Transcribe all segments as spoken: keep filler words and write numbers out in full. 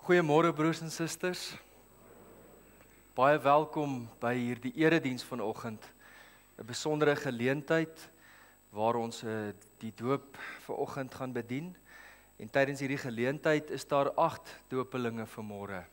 Goeiemôre broers en susters. Baie welkom by hierdie erediens vanoggend. 'n Besondere geleentheid waar ons uh, die doop vanoggend gaan bedien. En tydens hierdie geleentheid is daar agt doopelinge vanmôre.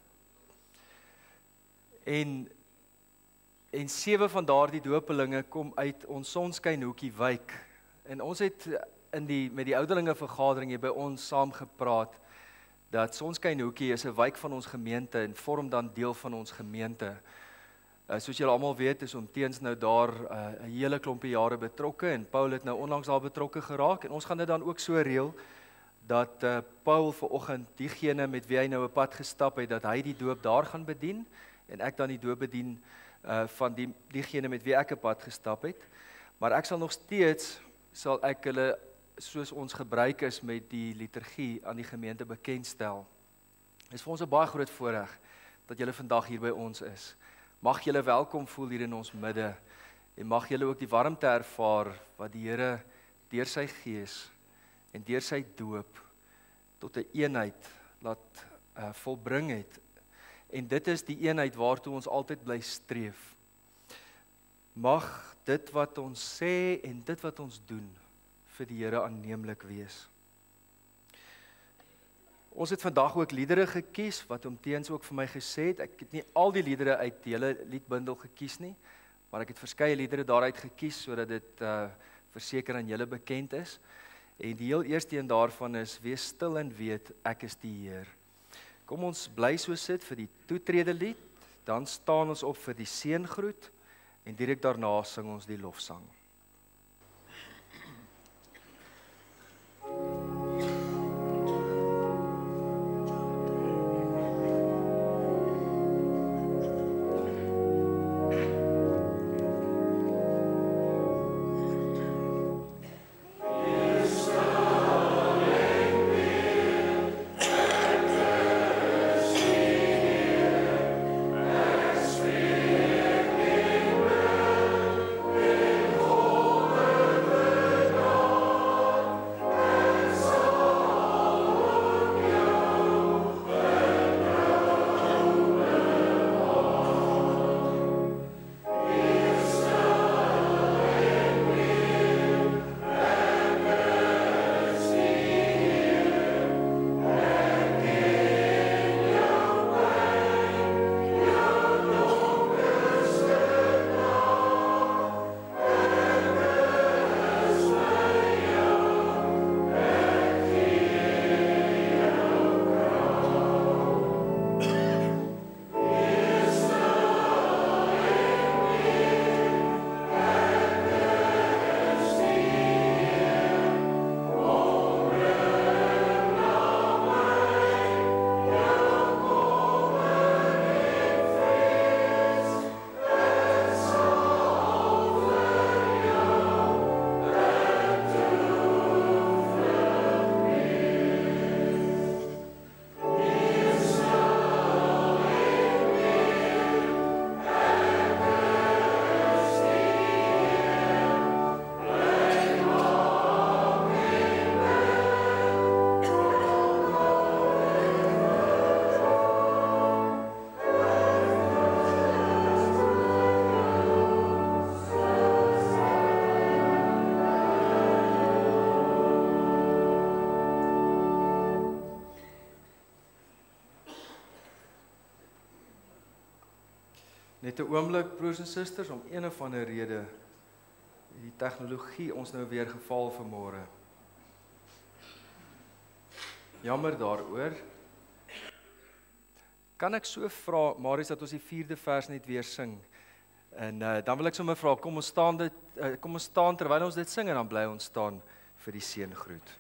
En en sewe van daardie doopelinge kom uit ons Sonskynhoekie wijk. En ons het in die met die ouderlinge vergadering hier by ons saam gepraat dat Sonskynhoekie is 'n wijk van ons gemeente en vorm dan deel van ons gemeente. Uh, soos julle almal weet is Omteens nou daar 'n uh, hele klompie jare betrokke en Paul het nou onlangs daar betrokke geraak en ons gaan dit dan ook so reël dat uh, Paul vanoggend diegene met wie hy nou 'n pad gestap het, dat hy die doop daar gaan bedien en ek dan die doop bedien uh, van die diegene met wie ek 'n pad gestap het. Maar ek sal nog steeds sal ek hulle soos ons gebruik is met die liturgie aan die gemeente bekendstel. Dit is vir ons 'n baie groot voorreg dat julle vandag hier by ons is. Mag julle welkom voel hier in ons midde en mag julle ook die warmte ervaar wat die Here deur sy gees en deur sy doop tot 'n eenheid laat uh, volbring het. En dit is die eenheid waartoe ons altyd bly streef. Mag dit wat ons sê en dit wat ons doen vir die Here aanneemlik wees. Ons het vandag ook liedere gekies, wat Omteens ook vir my gesê het. Ek het nie al die liedere uit die hele liedbundel gekies nie, maar ek het verskeie liedere daaruit gekies, sodat dit uh, verseker aan julle bekend is. En die heel eerste een daarvan is, wees stil en weet, ek is die Heer. Kom ons bly so sit vir die toetrede lied, dan staan ons op vir die seëngroet, en direk daarna sing ons die lofsang. Net 'n oomblik, broers en susters, om een of ander rede die tegnologie ons nou weer geval vanmôre. Jammer daaroor. Kan ek so vra, Marius, dat ons die vierde vers net weer sing? En uh, dan wil ek sommer vra, kom ons staan dit, uh, kom ons staan terwyl ons dit sing en dan bly ons staan vir die seëngroet.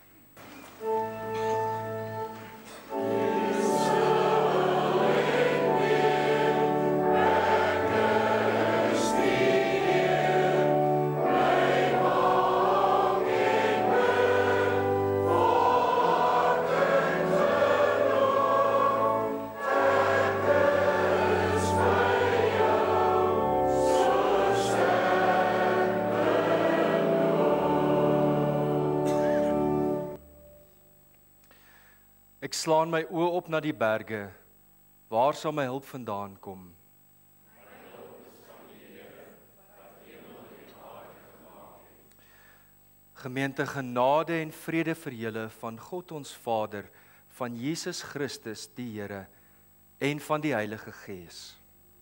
Ek slaan my oë op na die berge. Waar sal my hulp vandaan kom? Gemeente, genade en vrede vir julle van God ons Vader, van Jesus Christus die Here en van die Heilige Gees.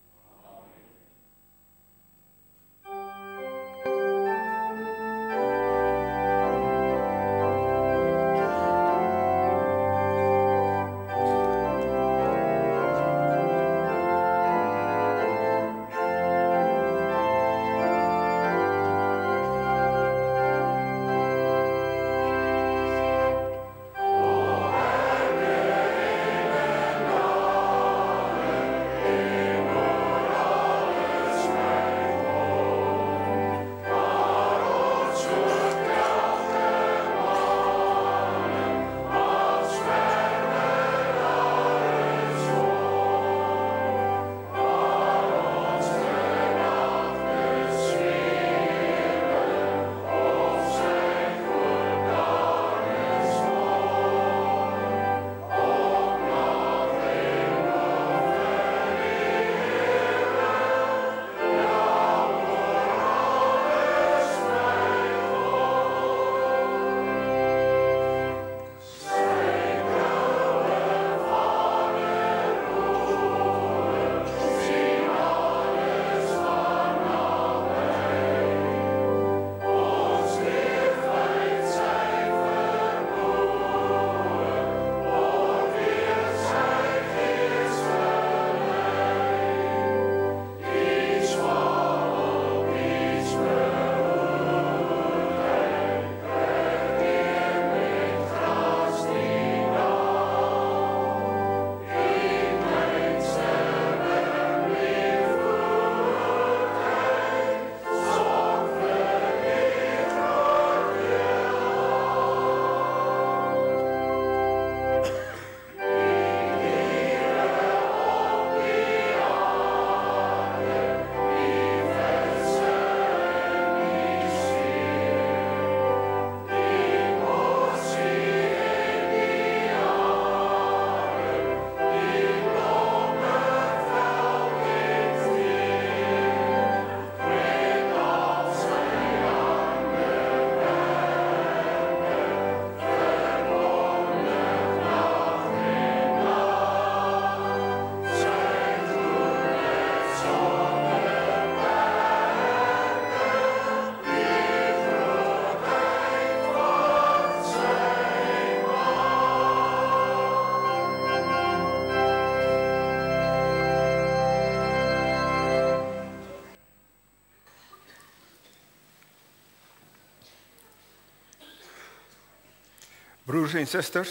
Broers en susters,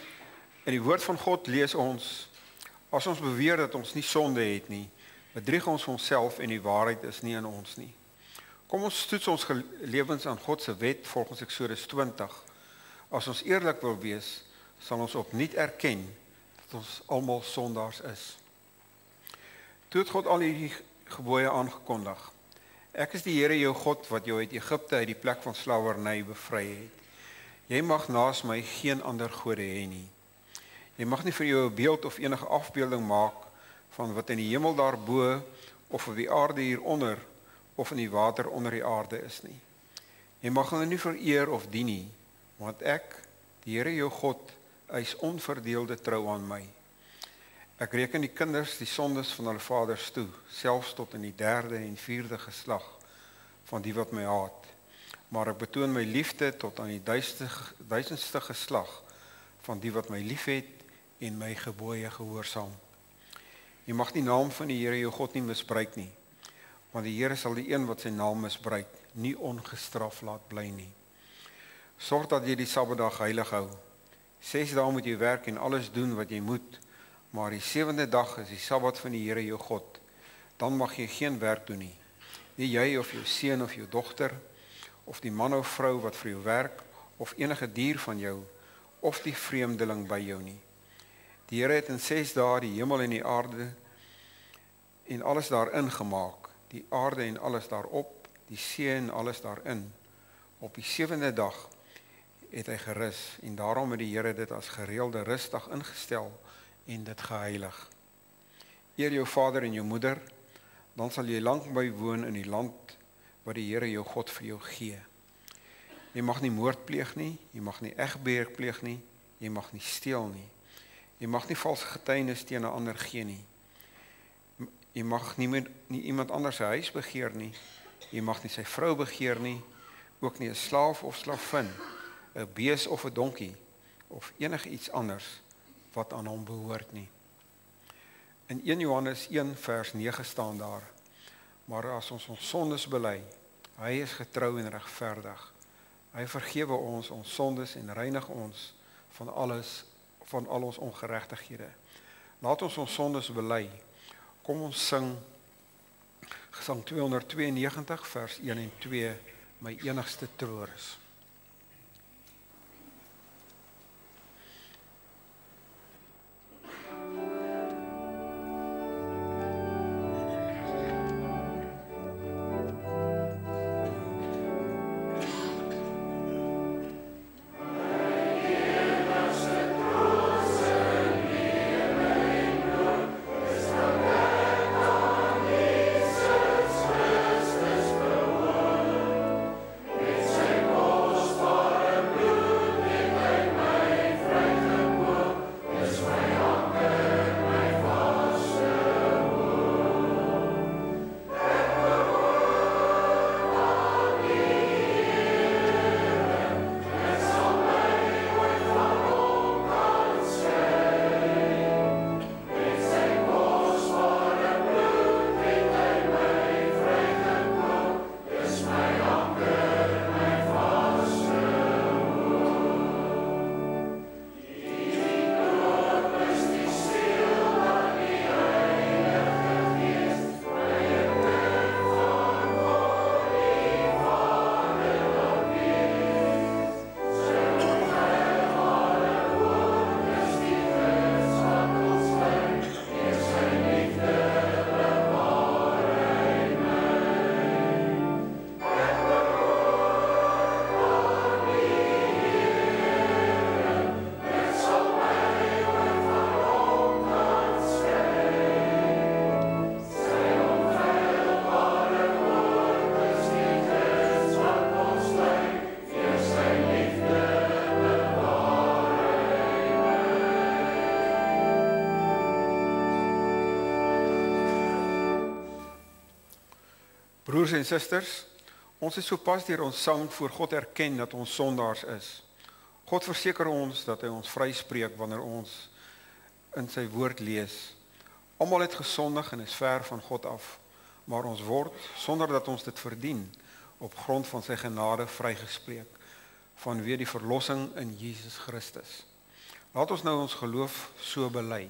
in die woord van God lees ons, as ons beweer dat ons nie sonde het nie, bedrieg ons onsself en die waarheid is nie in ons nie. Kom ons toets ons lewens aan God se wet volgens Eksodus twintig. As ons eerlik wil wees, sal ons opnuut erken dat ons almal sondaars is. Toe het God al hierdie gebooie aangekondig. Ek is die Here jou God wat jou uit Egipte uit die plek van slawerny bevry het. Jy mag naas my geen ander gode hê nie. Jy mag nie vir jou 'n beeld of enige afbeelding maak van wat in die hemel daarbo of op die aarde hieronder of in die water onder die aarde is nie. Jy mag hulle nie vereer of dien nie, want ek, die Here jou God, eis onverdeelde trou aan my. Ek reken die kinders die sondes van hulle vaders toe, selfs tot in die derde en vierde geslag van die wat my haat. Maar ek betoon my liefde tot aan die duisendste geslag van die wat my liefhet en my gebooie gehoorsaam. Jy mag die naam van die Here jou God nie misbruik nie, want die Here sal die een wat sy naam misbruik nie ongestraf laat bly nie. Sorg dat jy die Sabbatdag heilig hou. Ses dae moet jy werk en alles doen wat jy moet, maar die sewende dag is die Sabbat van die Here jou God. Dan mag jy geen werk doen nie. Nie jy of jou seun of jou dogter, of die man of vrou wat vir jou werk, of enige dier van jou, of die vreemdeling by jou nie. Die Here het in ses dae die hemel en die aarde en alles daarin gemaak, die aarde en alles daarop, die see en alles daarin. Op die sewende dag het hy gerus, en daarom het die Here dit as gereelde rusdag ingestel en dit geheilig. Eer jou vader en jou moeder, dan sal jy lank bywoon in die land wat die Here jou God vir jou gee. Jy mag nie moord pleeg nie, jy mag nie egbreek pleeg nie, jy mag nie steel nie. Jy mag nie valse getuienis teen 'n ander gee nie. Jy mag nie, met, nie iemand anders sy huis begeer nie. Jy mag nie sy vrou begeer nie, ook nie 'n slaaf of slavin, 'n bees of 'n donkie, of enig iets anders wat aan hom behoort nie. In een Johannes een vers nege staan daar, maar as ons ons sondes bely, hy is getrou en regverdig. Hy vergewe ons ons sondes en reinig ons van alles, van al ons ongeregtighede. Laat ons ons sondes bely. Kom ons sing Gesang tweehonderdtweeënnegentig vers een en twee, my enigste troos. Broers en susters, ons is sopas deur ons sang voor God erken dat ons sondaars is. God verseker ons dat hy ons vryspreek wanneer ons in sy woord lees. Almal het gesondig en is ver van God af, maar ons word, sonder dat ons dit verdien, op grond van sy genade vrygespreek, vanweë die verlossing in Jesus Christus. Laat ons nou ons geloof so bely.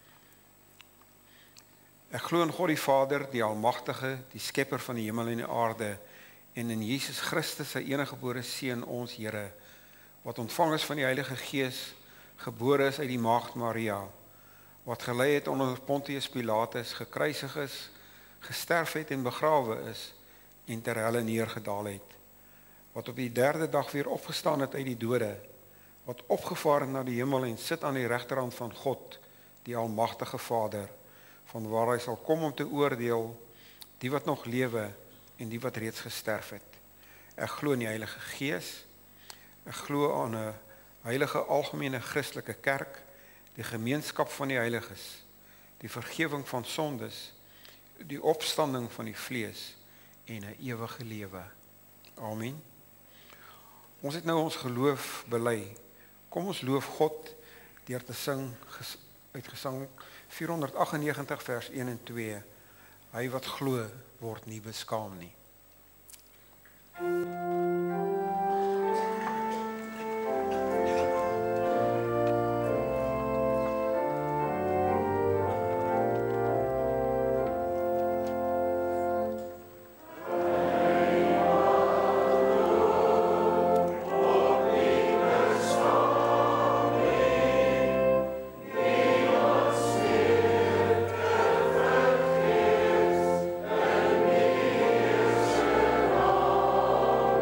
Ek glo in God die Vader, die Almagtige, die Skepper van die hemel en die aarde, en in Jesus Christus, sy eniggebore Seun, ons Here, wat ontvang is van die Heilige Gees, gebore is uit die maagd Maria, wat gelei het onder Pontius Pilatus, gekruisig is, gesterf het en begrawe is, en ter helle neergedaal het, wat op die derde dag weer opgestaan het uit die dode, wat opgevaar het na die hemel en sit aan die regterhand van God, die Almagtige Vader, van waar hy sal kom om te oordeel die wat nog lewe en die wat reeds gesterf het. Ek glo in die Heilige Gees, ek glo aan 'n heilige algemene Christelike kerk, die gemeenskap van die heiliges, die vergifnis van sondes, die opstanding van die vlees en 'n ewige lewe. Amen. Ons het nou ons geloof bely. Kom ons loof God deur te sing uit Gesang vierhonderdagtennegentig vers een en twee. Hy wat glo word nie beskaam nie. Oh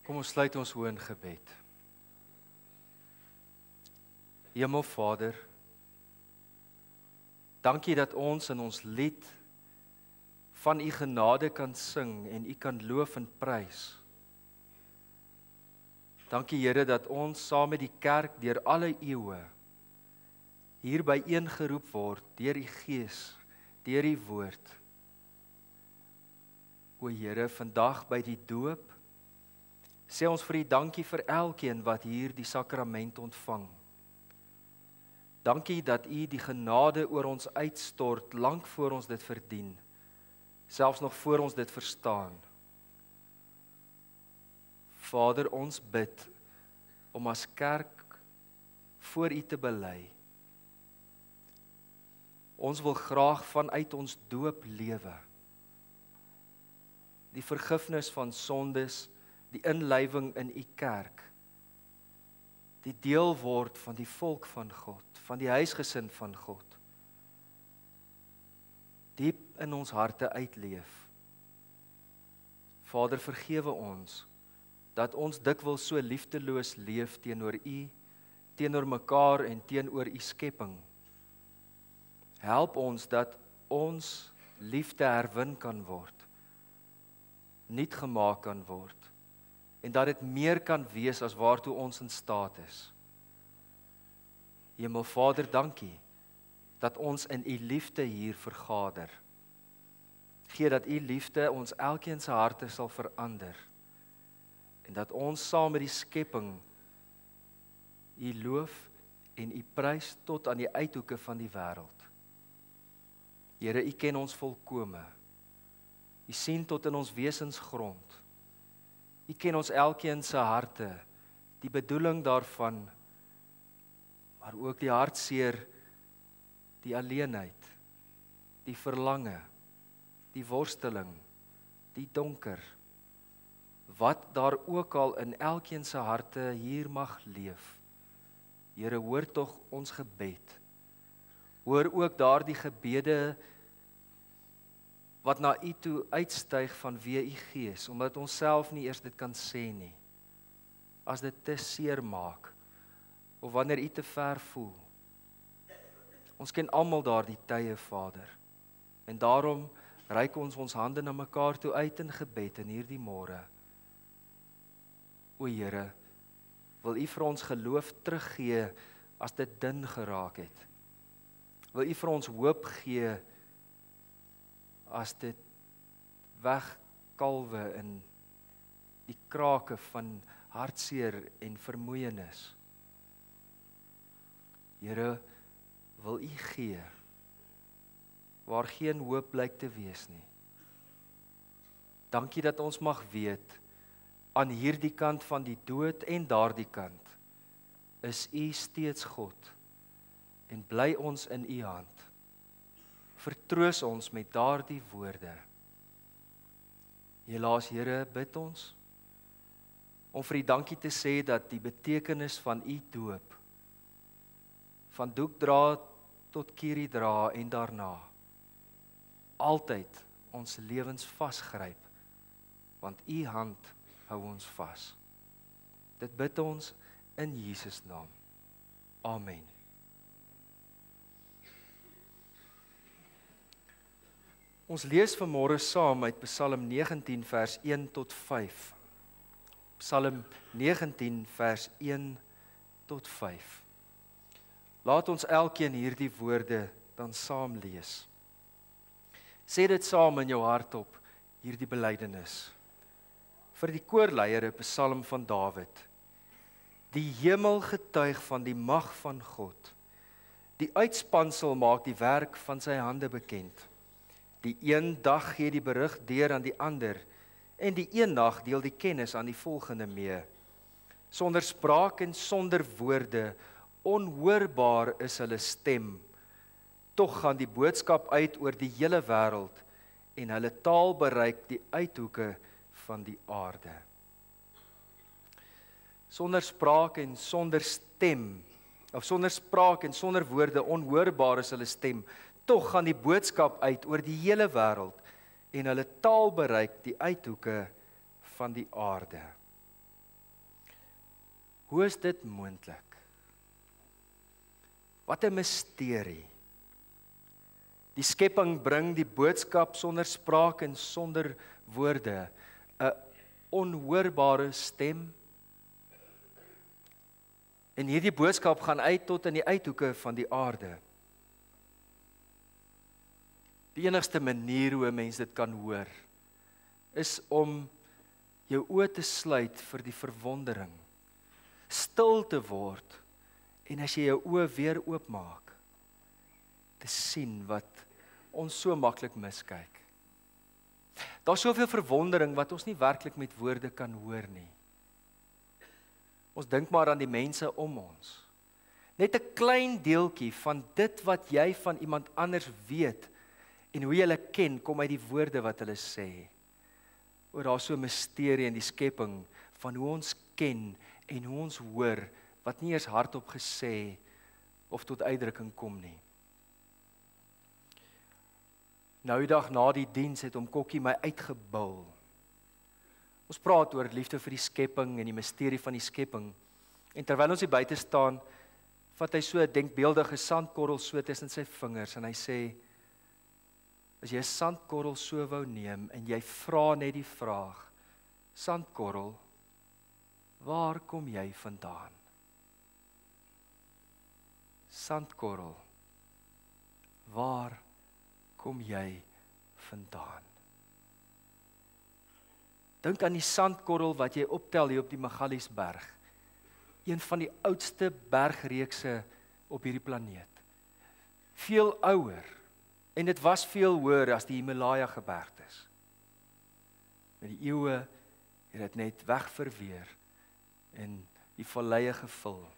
Kom ons sluit ons oë in gebed. Hemelvader, dankie dat ons in ons lied van u genade kan sing en u kan loof en prys. Dankie Here dat ons saam met die kerk deur alle eeue hier byeengeroep word deur u Gees, deur u woord. O Here, vandag by die doop sê ons vir u dankie vir elkeen wat hier die sakrament ontvang. Dankie dat u die genade oor ons uitstort lank voor ons dit verdien, selfs nog voor ons dit verstaan. Vader, ons bid om as kerk voor u te bely. Ons wil graag vanuit ons doop lewe. Die vergifnis van sondes, die inlywing in u kerk, die deel word van die volk van God, van die huisgesin van God, diep in ons harte uitleef. Vader, vergewe ons, dat ons dikwels so liefdeloos leef teenoor u, teenoor mekaar en teenoor u skepping. Help ons dat ons liefde herwin kan word, nuut gemaak kan word, en dat dit meer kan wees as waartoe ons in staat is. Hemelvader, dankie dat ons in u liefde hier vergader. Gee dat u liefde ons elkeen se harte sal verander, en dat ons saam met die skepping u loof en u prys tot aan die uithoeke van die wêreld. Here, u ken ons volkome. U sien tot in ons wesensgrond. U ken ons elkeen se harte, die bedoeling daarvan, maar ook die hartseer, die alleenheid, die verlange, die worsteling, die donker, wat daar ook al in elkeen se harte hier mag leef. Here, hoor tog ons gebed. Hoor ook daardie gebede wat na u toe uitstyg vanweë u Gees, omdat ons self nie eers dit kan sê nie. As dit te seer maak, of wanneer u te ver voel. Ons ken almal daardie tye, Vader, en daarom reik ons ons hande na mekaar toe uit in gebed in hierdie môre. O Here, wil u vir ons geloof teruggee as dit dun geraak het. Wil u vir ons hoop gee as dit wegkalwe in die krake van hartseer en vermoeienis. Here, wil u gee waar geen hoop blyk te wees nie. Dankie dat ons mag weet, aan hierdie kant van die dood en daardie kant, is u steeds God, en bly ons in u hand. Vertroos ons met daardie woorde. Helaas, Here, bid ons, om vir u dankie te sê dat die betekenis van u doop, van doek dra tot kierie dra en daarna, altyd ons lewens vasgryp, want u hand hou ons vas. Dit bid ons in Jesus naam. Amen. Ons lees vanmôre saam uit Psalm negentien vers een tot vyf. Psalm negentien vers een tot vyf. Laat ons elkeen hierdie woorde dan saam lees. Sê dit saam in jou hart op, hierdie belydenis. Vir die koorleier 'n Psalm van Dawid. Die hemel getuig van die mag van God. Die uitspansel maak die werk van sy hande bekend. Die een dag gee die berig deur aan die ander, en die een nag deel die kennis aan die volgende mee. Sonder spraak en sonder woorde, onhoorbaar is hulle stem. Tog gaan die boodskap uit oor die hele wêreld, en hulle taal bereik die uithoeke van die aarde. Sonder spraak en sonder stem, of sonder spraak en sonder woorde, onhoorbaar is hulle stem. Tog gaan die boodskap uit oor die hele wêreld, en hulle taal bereik die uithoeke van die aarde. Hoe is dit moontlik? Wat 'n misterie. Die skepping bring die boodskap sonder spraak en sonder woorde, 'n onhoorbare stem. En hierdie boodskap gaan uit tot in die uithoeke van die aarde. Die enigste manier hoe 'n mens dit kan hoor, is om jou oë te sluit vir die verwondering, stil te word, en as jy jou oë weer oopmaak, te sien wat ons so maklik miskyk. Daar's soveel verwondering wat ons nie werklik met woorde kan hoor nie. Ons dink maar aan die mense om ons. Net 'n klein deeltjie van dit wat jy van iemand anders weet en hoe jy hulle ken, kom uit die woorde wat hulle sê. Oor daar so 'n misterie in die skepping van hoe ons ken en hoe ons hoor wat nie eers hardop gesê of tot uitdrukking kom nie. Nou die dag na die diens het hom Kokkie my uitgebul. Ons praat oor liefde vir die skepping en die misterie van die skepping. En terwyl ons hier buite staan, vat hy so 'n denkbeeldige sandkorrel so tussen sy vingers en hy sê, as jy 'n sandkorrel so wou neem en jy vra net die vraag, sandkorrel, waar kom jy vandaan? Sandkorrel, waar kom jy vandaan? Dink aan die sandkorrel wat jy optel hier op die Magaliesberg. Een van die oudste bergreekse op hierdie planeet. Veel ouer, en dit was veel hoër as die Himalaya gebergtes. Met die eeue het dit net wegverweer en die valleie gevul.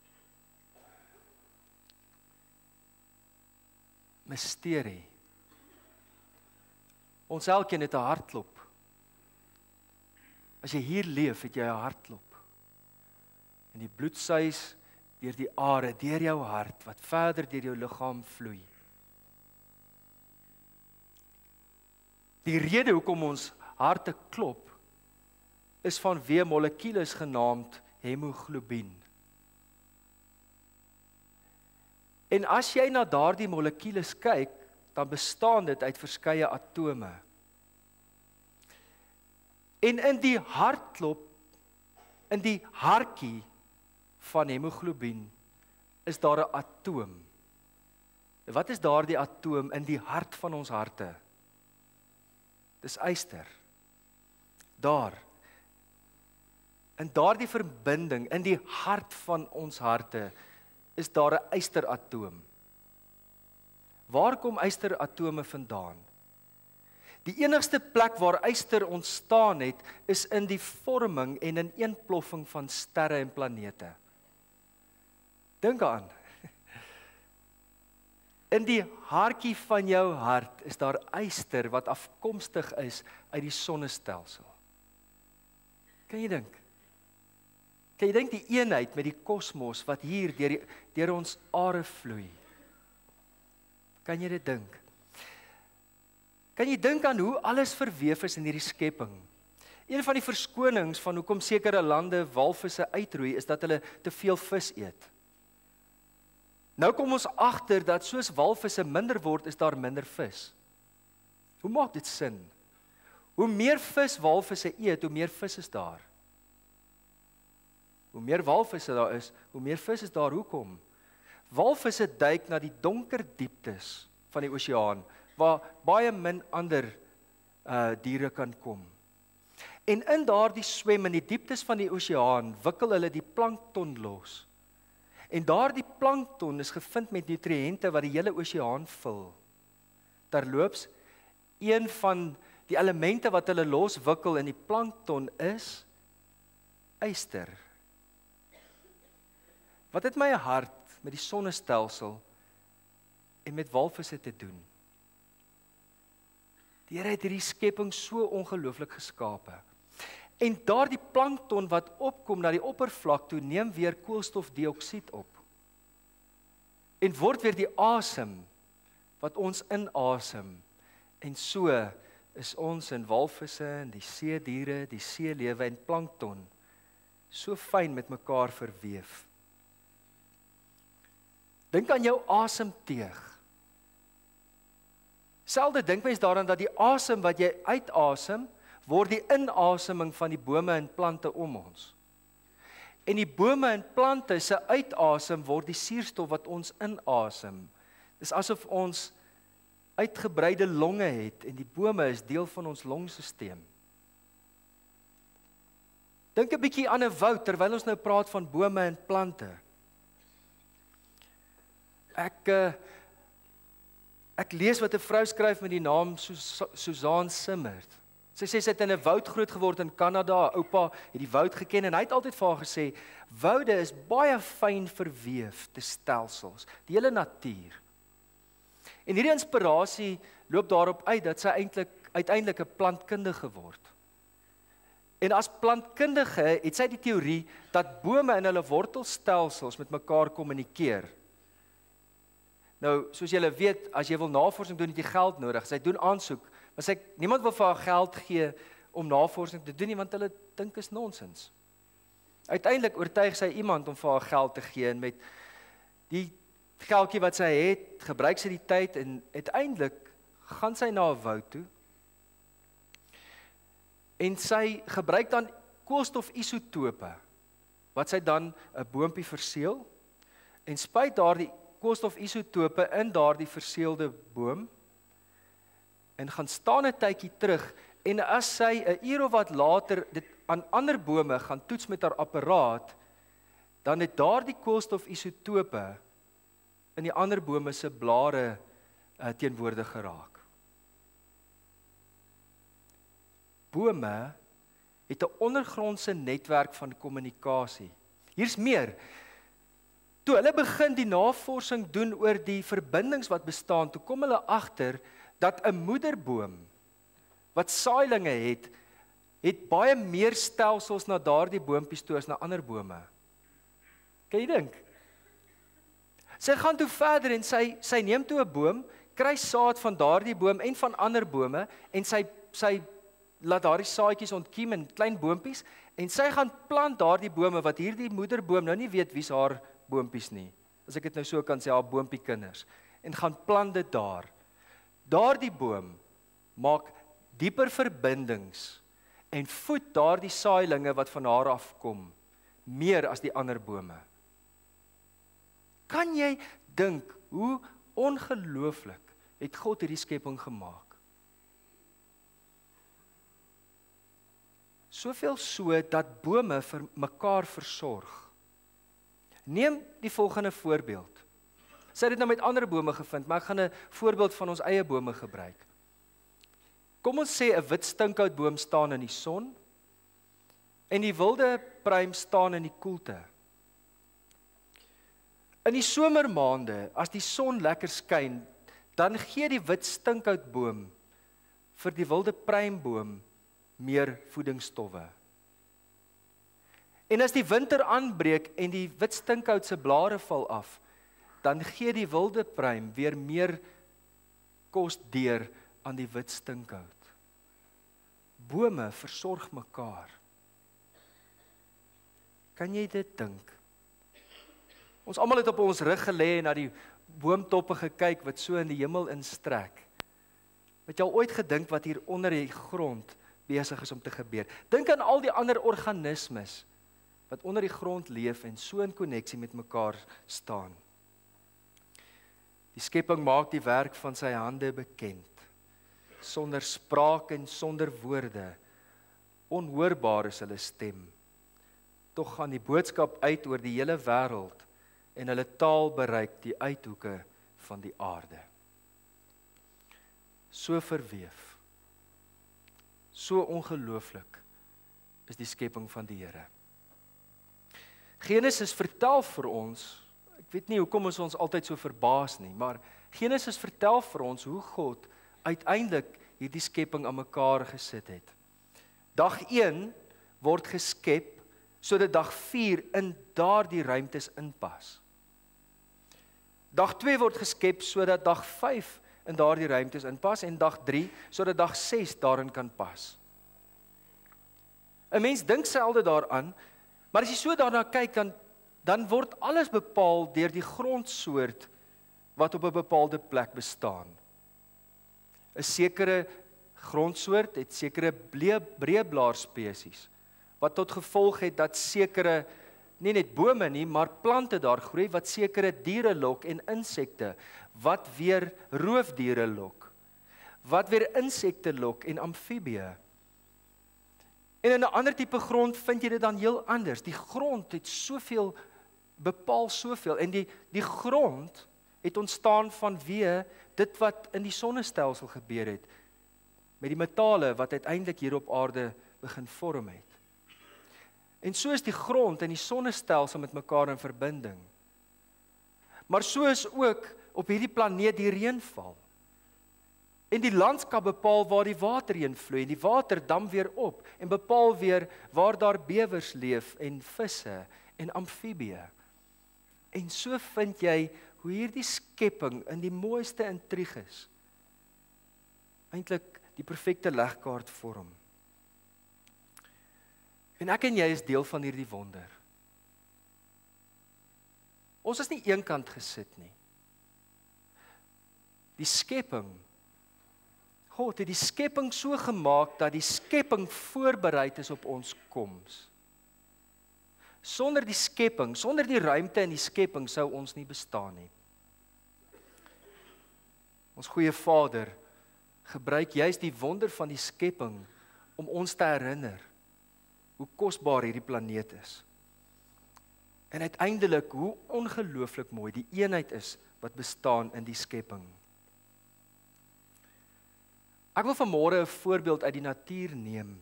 Misterie. Ons elkeen het 'n hartklop. As jy hier leef, het jy 'n hartklop. En die bloed suis deur die are, deur jou hart, wat verder deur jou liggaam vloei. Die rede hoekom ons harte klop, is vanweë molekules genaamd hemoglobien. En as jy na daardie molekules kyk, dan bestaan dit uit verskeie atome. En in die hartklop, in die hartjie van hemoglobien, is daar 'n atoom. Wat is daardie atoom in die hart van ons harte? Dis yster. Daar. In daardie verbinding, in die hart van ons harte, is daar 'n ysteratoom. Waar kom ysteratome vandaan? Die enigste plek waar yster ontstaan het, is in die vorming en in eenploffing van sterre en planete. Dink aan. In die hartjie van jou hart is daar yster wat afkomstig is uit die sonnestelsel. Kan jy dink? Kan jy dink die eenheid met die kosmos wat hier deur die, deur ons are vloei? Kan jy dit dink? Kan jy dink aan hoe alles verweef is in hierdie skepping? Een van die verskonings van hoekom sekere lande walvisse uitroei, is dat hulle te veel vis eet. Nou kom ons agter dat soos walvisse minder word, is daar minder vis. Hoe maak dit sin? Hoe meer vis walvisse eet, hoe meer vis is daar. Hoe meer walvisse daar is, hoe meer vis is daar. Hoekom? Walvisse duik na die donker dieptes van die oseaan, waar baie min ander uh, diere kan kom. En in daardie swem in die dieptes van die oseaan, wikkel hulle die plankton los. En daardie plankton is gevind met nutriënte wat die hele oseaan vul. Terloops, een van die elemente wat hulle loswikkel in die plankton is yster. Wat het my hart met die sonnestelsel en met walvisse te doen? Die Here het hierdie skepping so ongelooflik geskape. En daardie plankton wat opkom na die oppervlak toe, neem weer koolstofdioksied op. En word weer die asem wat ons inasem. En so is ons in walvisse en die seediere, die seelewe en plankton so fyn met mekaar verweef. Dink aan jou asemteug. Selde dink mens daaraan dat die asem wat jy uitasem, word die inaseming van die bome en plante om ons. En die bome en plante se uitasem word die suurstof wat ons inasem. Dis asof ons uitgebreide longe het en die bome is deel van ons longstelsel. Dink 'n bietjie aan 'n woud terwyl ons nou praat van bome en plante. Ek uh, ek lees wat 'n vrou skryf met die naam Suzanne Simard. Sy sê sy het in 'n woud groot geword in Kanada. Oupa het die woud geken en hy het altyd vir haar gesê, woude is baie fyn verweefde stelsels, die hele natuur. En hierdie inspirasie loop daarop uit dat sy eintlik uiteindelik 'n plantkundige word. En as plantkundige het sy die teorie dat bome in hulle wortelstelsels met mekaar kommunikeer. Nou, soos julle weet, as jy wil navorsing doen, het jy geld nodig. Sy doen aansoek, maar sy niemand wil vir haar geld gee om navorsing te doen nie, want hulle dink is nonsens. Uiteindelik oortuig sy iemand om vir haar geld te gee en met die geldjie wat sy het, gebruik sy die tyd en uiteindelik gaan sy na 'n woud toe. En sy gebruik dan koolstofisotope wat sy dan 'n boontjie verseël en spuit daardie koolstofisotope in daardie verseelde boom en gaan staan 'n tydjie terug en as sy 'n uur of wat later dit aan ander bome gaan toets met haar apparaat, dan het daardie koolstofisotope in die ander bome se blare uh, teenwoordig geraak. Bome het 'n ondergrondse netwerk van kommunikasie. Hier's meer. Toe hulle begin die navorsing doen oor die verbindings wat bestaan, toe kom hulle agter dat 'n moederboom wat saailinge het, het baie meer stelsels na daardie boontjies toe as na ander bome. Kan jy dink? Sy gaan toe verder en sy sy neem toe 'n boom, kry saad van daardie boom en van ander bome en sy sy laat daardie saadjies ontkiem in klein boontjies en sy gaan plant daardie bome wat hierdie moederboom nou nie weet wie's haar boontjies nie. As ek dit nou so kan sê, haar boontjie kinders en gaan plant dit daar. Daardie boom maak dieper verbindings en voed daardie saailinge wat van haar afkom meer as die ander bome. Kan jy dink hoe ongelooflik het God hierdie skepping gemaak? Soveel so dat bome vir mekaar versorg. Neem die volgende voorbeeld. Sy het dit nou met ander bome gevind, maar ek gaan 'n voorbeeld van ons eie bome gebruik. Kom ons sê 'n wit stinkhoutboom staan in die son en die wilde pruim staan in die koelte. In die somermaande, as die son lekker skyn, dan gee die wit stinkhoutboom vir die wilde pruimboom meer voedingsstowwe. En as die winter aanbreek en die wit stinkhout se blare val af, dan gee die wilde pruim weer meer kos deur aan die wit stinkhout. Bome versorg mekaar. Kan jy dit dink? Ons almal het op ons rug gelê en na die boomtoppe gekyk wat so in die hemel instrek. Het jy al ooit gedink wat hier onder die grond besig is om te gebeur? Dink aan al die ander organismes wat onder die grond leef en so in koneksie met mekaar staan. Die skepping maak die werk van sy hande bekend. Sonder spraak en sonder woorde, onhoorbaar is hulle stem. Tog gaan die boodskap uit oor die hele wêreld en hulle taal bereik die uithoeke van die aarde. So verweef, so ongelooflik is die skepping van die Here. Genesis vertel vir ons, ek weet nie hoekom ons ons altyd so verbaas nie, maar Genesis vertel vir ons hoe God uiteindelik hierdie skepping aan mekaar gesit het. Dag een word geskep sodat dag vier in daardie ruimtes inpas. Dag twee word geskep sodat dag vyf in daardie ruimtes inpas en dag drie sodat dag ses daarin kan pas. 'n Mens dink selde daaraan, Maar as jy so daarna kyk, dan, dan word alles bepaal deur die grondsoort wat op 'n bepaalde plek bestaan. 'n Sekere grondsoort het sekere breëblaarspesies, wat tot gevolg het dat sekere, nie net bome nie, maar plante daar groei, wat sekere diere lok en insekte, wat weer roofdiere lok, wat weer insekte lok en amfibieë. En in 'n ander tipe grond vind jy dit dan heel anders. Die grond het soveel, bepaal soveel, en die, die grond het ontstaan vanweë dit wat in die sonnestelsel gebeur het, met die metale wat uiteindelik hier op aarde begin vorm het. En so is die grond en die sonnestelsel met mekaar in verbinding. Maar so is ook op hierdie planeet die reënval. En die landskap bepaal waar die water heen vloei, en die water dam weer op, en bepaal weer waar daar bewers leef, en visse, en amfibieë. En so vind jy hoe hierdie skepping in die mooiste intriges eintlik die perfekte legkaart vorm. En ek en jy is deel van hierdie wonder. Ons is nie eenkant gesit nie. Die skepping, God het die skepping so gemaak dat die skepping voorbereid is op ons koms. Sonder die skepping, sonder die ruimte in die skepping sou ons nie bestaan nie. Ons goeie Vader gebruik juist die wonder van die skepping om ons te herinner hoe kosbaar hierdie planeet is. En uiteindelik hoe ongelooflik mooi die eenheid is wat bestaan in die skepping. Ek wil vanmôre 'n voorbeeld uit die natuur neem,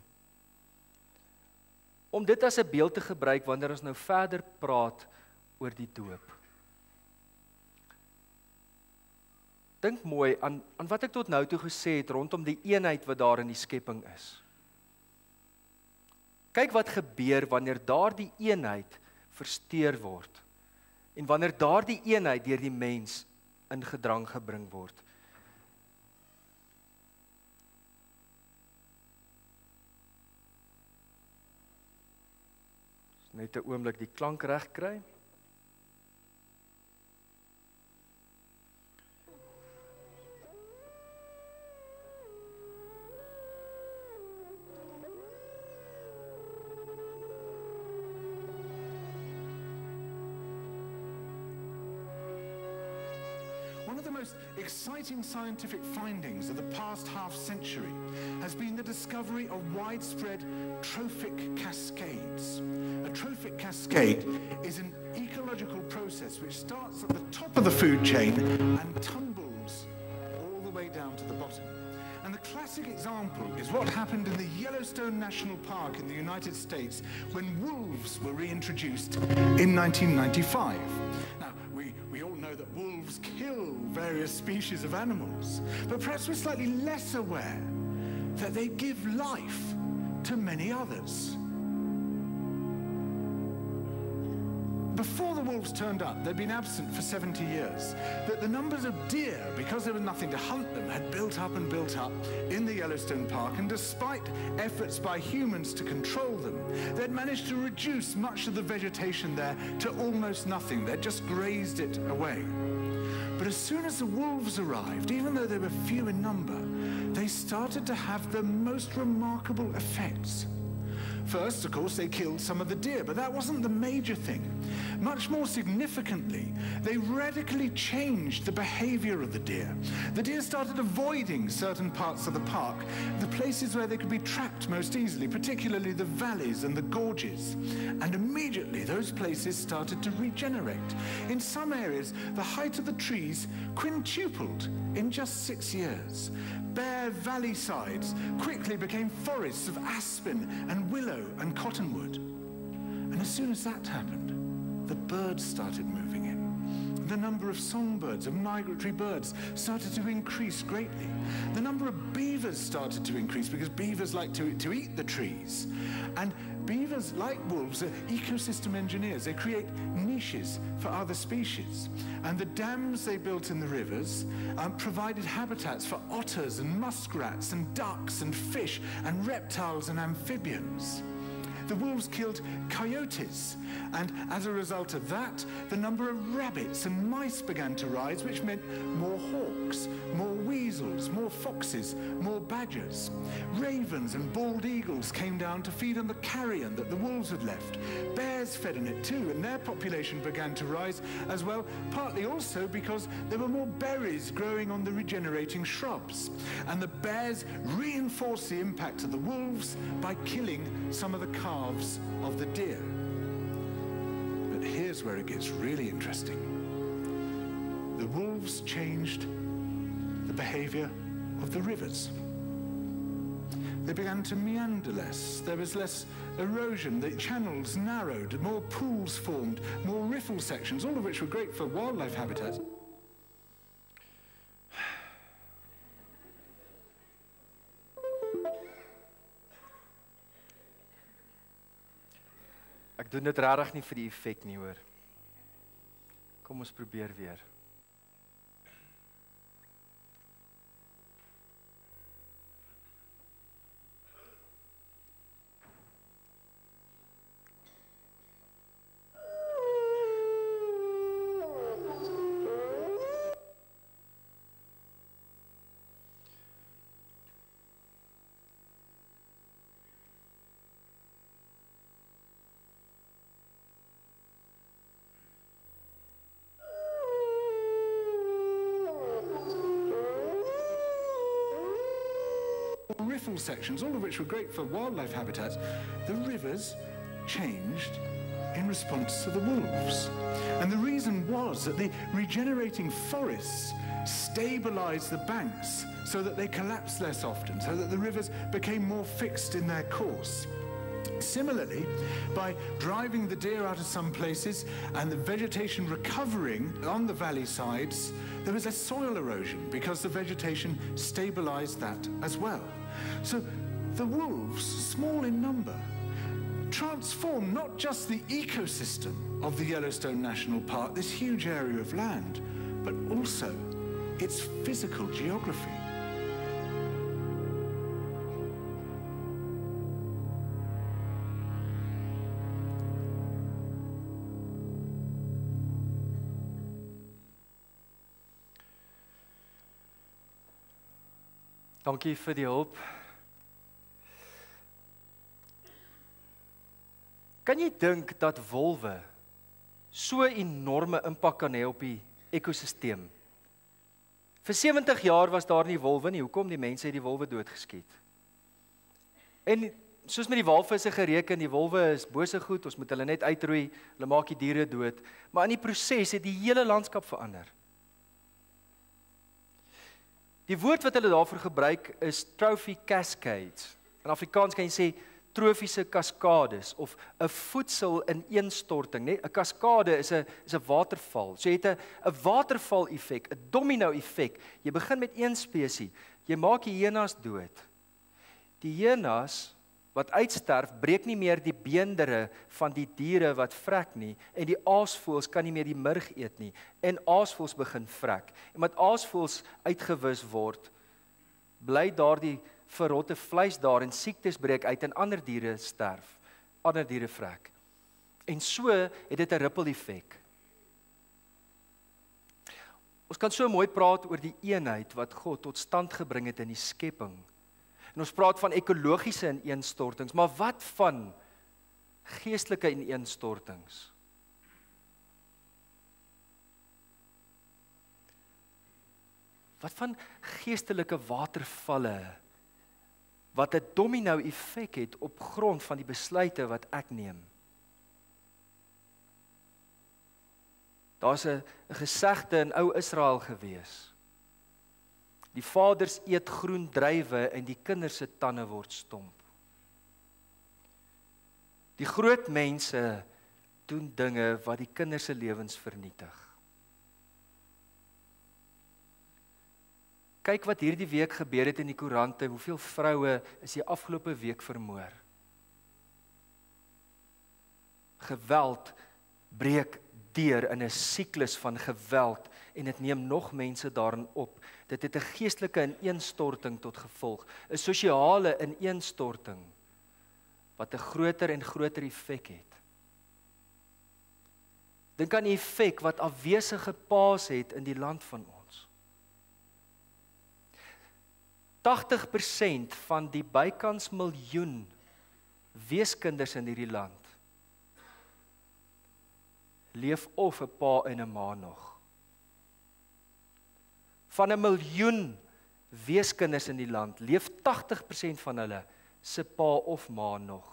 om dit as 'n beeld te gebruik wanneer ons nou verder praat oor die doop. Dink mooi aan, aan wat ek tot nou toe gesê het rondom die eenheid wat daar in die skepping is. Kyk wat gebeur wanneer daardie eenheid versteur word, en wanneer daardie eenheid deur die mens in gedrang gebring word. Net 'n oomblik die klank reg kry. One of the most exciting scientific findings of the past half century has been the discovery of widespread trophic cascades. A trophic cascade is an ecological process which starts at the top of the food chain and tumbles all the way down to the bottom. And the classic example is what happened in the Yellowstone National Park in the United States when wolves were reintroduced in nineteen ninety-five. Now, we, we all know that wolves kill various species of animals, but perhaps we're slightly less aware that they give life to many others. Before the wolves turned up, they'd been absent for seventy years. That the numbers of deer, because there was nothing to hunt them, had built up and built up in the Yellowstone Park, and despite efforts by humans to control them, they'd managed to reduce much of the vegetation there to almost nothing. They'd just grazed it away. But as soon as the wolves arrived, even though they were few in number, they started to have the most remarkable effects. First, of course, they killed some of the deer, but that wasn't the major thing. Much more significantly, they radically changed the behavior of the deer. The deer started avoiding certain parts of the park, the places where they could be trapped most easily, particularly the valleys and the gorges. And immediately, those places started to regenerate. In some areas, the height of the trees quintupled in just six years. Bare valley sides quickly became forests of aspen and willow and cottonwood. And as soon as that happened, the birds started moving in. The number of songbirds, of migratory birds, started to increase greatly. The number of beavers started to increase because beavers like to, to eat the trees. And beavers, like wolves, are ecosystem engineers. They create niches for other species. And the dams they built in the rivers um, provided habitats for otters and muskrats and ducks and fish and reptiles and amphibians. the wolves killed coyotes. And as a result of that, the number of rabbits and mice began to rise, which meant more hawks, more weasels, more foxes, more badgers. Ravens and bald eagles came down to feed on the carrion that the wolves had left. Bears fed on it too, and their population began to rise as well, partly also because there were more berries growing on the regenerating shrubs. And the bears reinforced the impact of the wolves by killing some of the calves of the deer. But here's where it gets really interesting. The wolves changed the behavior of the rivers. They began to meander less. There was less erosion. The channels narrowed. More pools formed. More riffle sections, all of which were great for wildlife habitats. Ek doen dit regtig nie vir die effek nie, hoor. Kom ons probeer weer. Riffle sections, all of which were great for wildlife habitats. The rivers changed in response to the wolves. And the reason was that the regenerating forests stabilized the banks so that they collapsed less often, so that the rivers became more fixed in their course. Similarly, by driving the deer out of some places and the vegetation recovering on the valley sides, there was less soil erosion because the vegetation stabilized that as well. So the wolves, small in number, transformed not just the ecosystem of the Yellowstone National Park, this huge area of land, but also its physical geography. Dankie vir die hulp. Kan jy dink dat wolwe so 'n enorme impak kan hê op die ekosisteem? Vir sewentig jaar was daar nie wolwe nie. Hoekom? Die mense het die wolwe doodgeskiet. En soos met die walvisse gereken, die wolwe is bose goed, ons moet hulle net uitroei, hulle maak die diere dood. Maar in die proses het die hele landskap verander. Die woord wat hulle daarvoor gebruik is trophy cascades. In Afrikaans kan jy sê trofiese kaskades of 'n voedsel ineenstorting, né? 'n Kaskade is 'n is 'n waterval. So jy het 'n 'n waterval effek, 'n domino effek. Jy begin met een spesies, jy maak die hyenas dood. Die hyenas wat uitsterf, breek nie meer die beendere van die diere wat vrek nie, en die aasvoëls kan nie meer die murg eet nie, en aasvoëls begin vrek. En met aasvoëls uitgewis word, bly daardie verrotte vleis daar en siektes breek uit en ander diere sterf, ander diere vrek. En so het dit 'n ripple effek. Ons kan so mooi praat oor die eenheid wat God tot stand gebring het in die skepping. En ons praat van ekologiese ineenstortings, maar wat van geestelike ineenstortings? Wat van geestelike watervalle wat 'n domino effek het op grond van die besluite wat ek neem? Daar's 'n gesegde in ou Israel gewees. Die vaders eet groen druiwe en die kinders se tande word stomp. Die groot mense doen dinge wat die kinders se lewens vernietig. Kyk wat hierdie week gebeur het in die koerante, hoeveel vroue is die afgelope week vermoor. Geweld breek deur in 'n siklus van geweld en dit neem nog mense daarin op. Dit het 'n geestelike ineenstorting tot gevolg, 'n sosiale ineenstorting wat 'n groter en groter effek het. Dink aan die effek wat afwesige paas het in die land van ons. tagtig persent van die bykans miljoen weeskinders in hierdie land leef of 'n pa en 'n ma nog. Van 'n miljoen weeskinders in die land leef tagtig persent van hulle se pa of ma nog.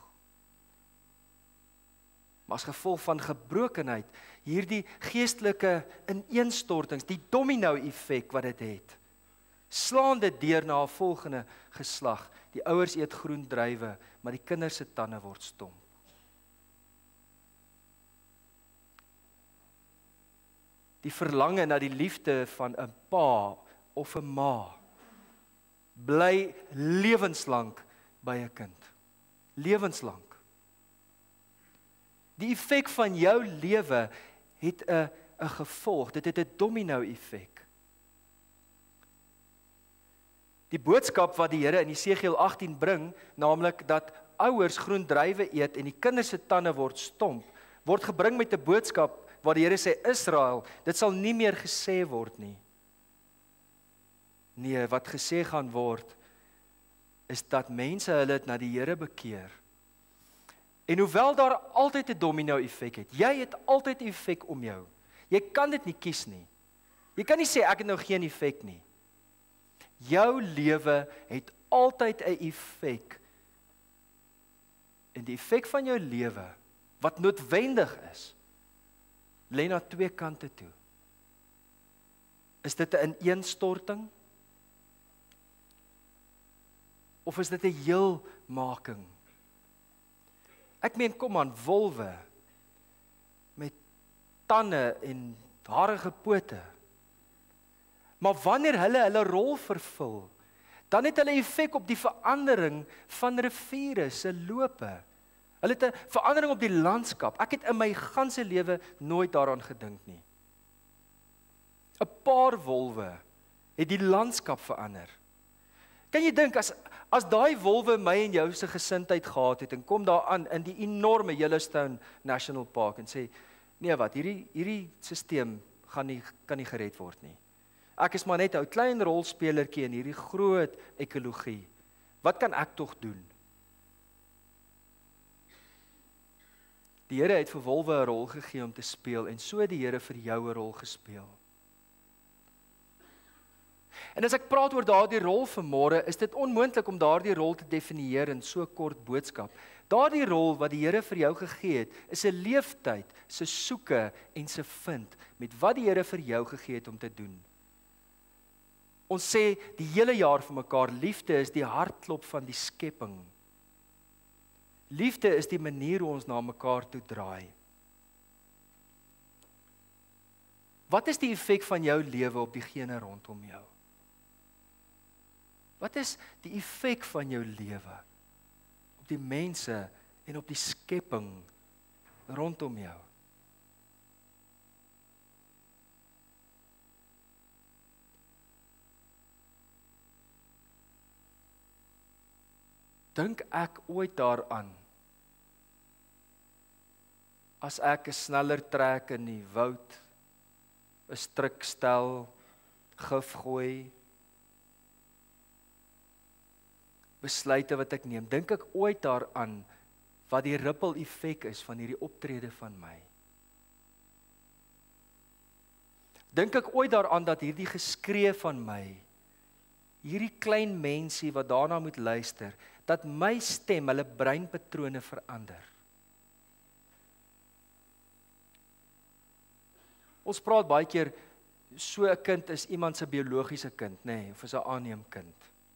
Maar as gevolg van gebrokenheid, hierdie geestelike ineenstortings, die domino-effek wat dit het, slaan dit deur na 'n volgende geslag. Die ouers eet groen druiwe, maar die kinders se tande word stomp. Die verlange na die liefde van 'n pa of 'n ma bly lewenslank by 'n kind. Lewenslank. Die effek van jou lewe het 'n 'n gevolg. Dit het 'n domino-effek. Die boodskap wat die Here in Jesegiel agttien bring, naamlik dat ouers groen druiwe eet en die kinders se tande word stomp, word gebring met 'n boodskap waar die Here sê, Israel, dit sal nie meer gesê word nie. Nee, wat gesê gaan word, is dat mense hulle na die Here bekeer. En hoewel daar altyd 'n domino-effek het, jy het altyd 'n effek om jou. Jy kan dit nie kies nie. Jy kan nie sê, ek het nou geen effek nie. Jou lewe het altyd 'n effek. En die effek van jou lewe, wat noodwendig is, lê na twee kante toe. Is dit 'n ineenstorting? Of is dit 'n heelmaking? Ek meen, kom aan, wolwe met tande en harige pote. Maar wanneer hulle hulle rol vervul, dan het hulle effek op die verandering van riviere se lope. Hulle het 'n verandering op die landskap. Ek het in my ganse lewe nooit daaraan gedink nie. 'n Paar wolwe het die landskap verander. Kan jy dink, as as daai wolwe my en jou se gesindheid gehad het, en kom daar aan in die enorme Yellowstone National Park, en sê, nee wat, hierdie, hierdie systeem gaan nie, kan nie gered word nie. Ek is maar net 'n klein rolspelertjie in hierdie groot ekologie. Wat kan ek tog doen? Die Here het vir wolwe 'n rol gegee om te speel, en so het die Here vir jou 'n rol gespeel. En as ek praat oor daardie rol vanmôre, is dit onmoontlik om daardie rol te definieer in so kort boodskap. Daardie rol wat die Here vir jou gegee het, is 'n leeftyd, se soeke en se vind met wat die Here vir jou gegee het om te doen. Ons sê die hele jaar vir mekaar, liefde is die hartklop van die skepping. Liefde is die manier hoe ons na mekaar toe draai. Wat is die effek van jou lewe op diegene rondom jou? Wat is die effek van jou lewe op die mense en op die skepping rondom jou? Dink ek ooit daaraan, as ek 'n sneller trek in die woud, 'n struik stel, gif gooi, besluite wat ek neem, dink ek ooit daaraan wat die ripple effek is van hierdie optrede van my? Dink ek ooit daaraan dat hierdie geskree van my, hierdie klein mensie wat daarna moet luister, dat my stem hulle breinpatrone verander? Ons praat baie keer, so 'n kind is iemand se biologiese kind, nê, nee, of is 'n aanneemkind.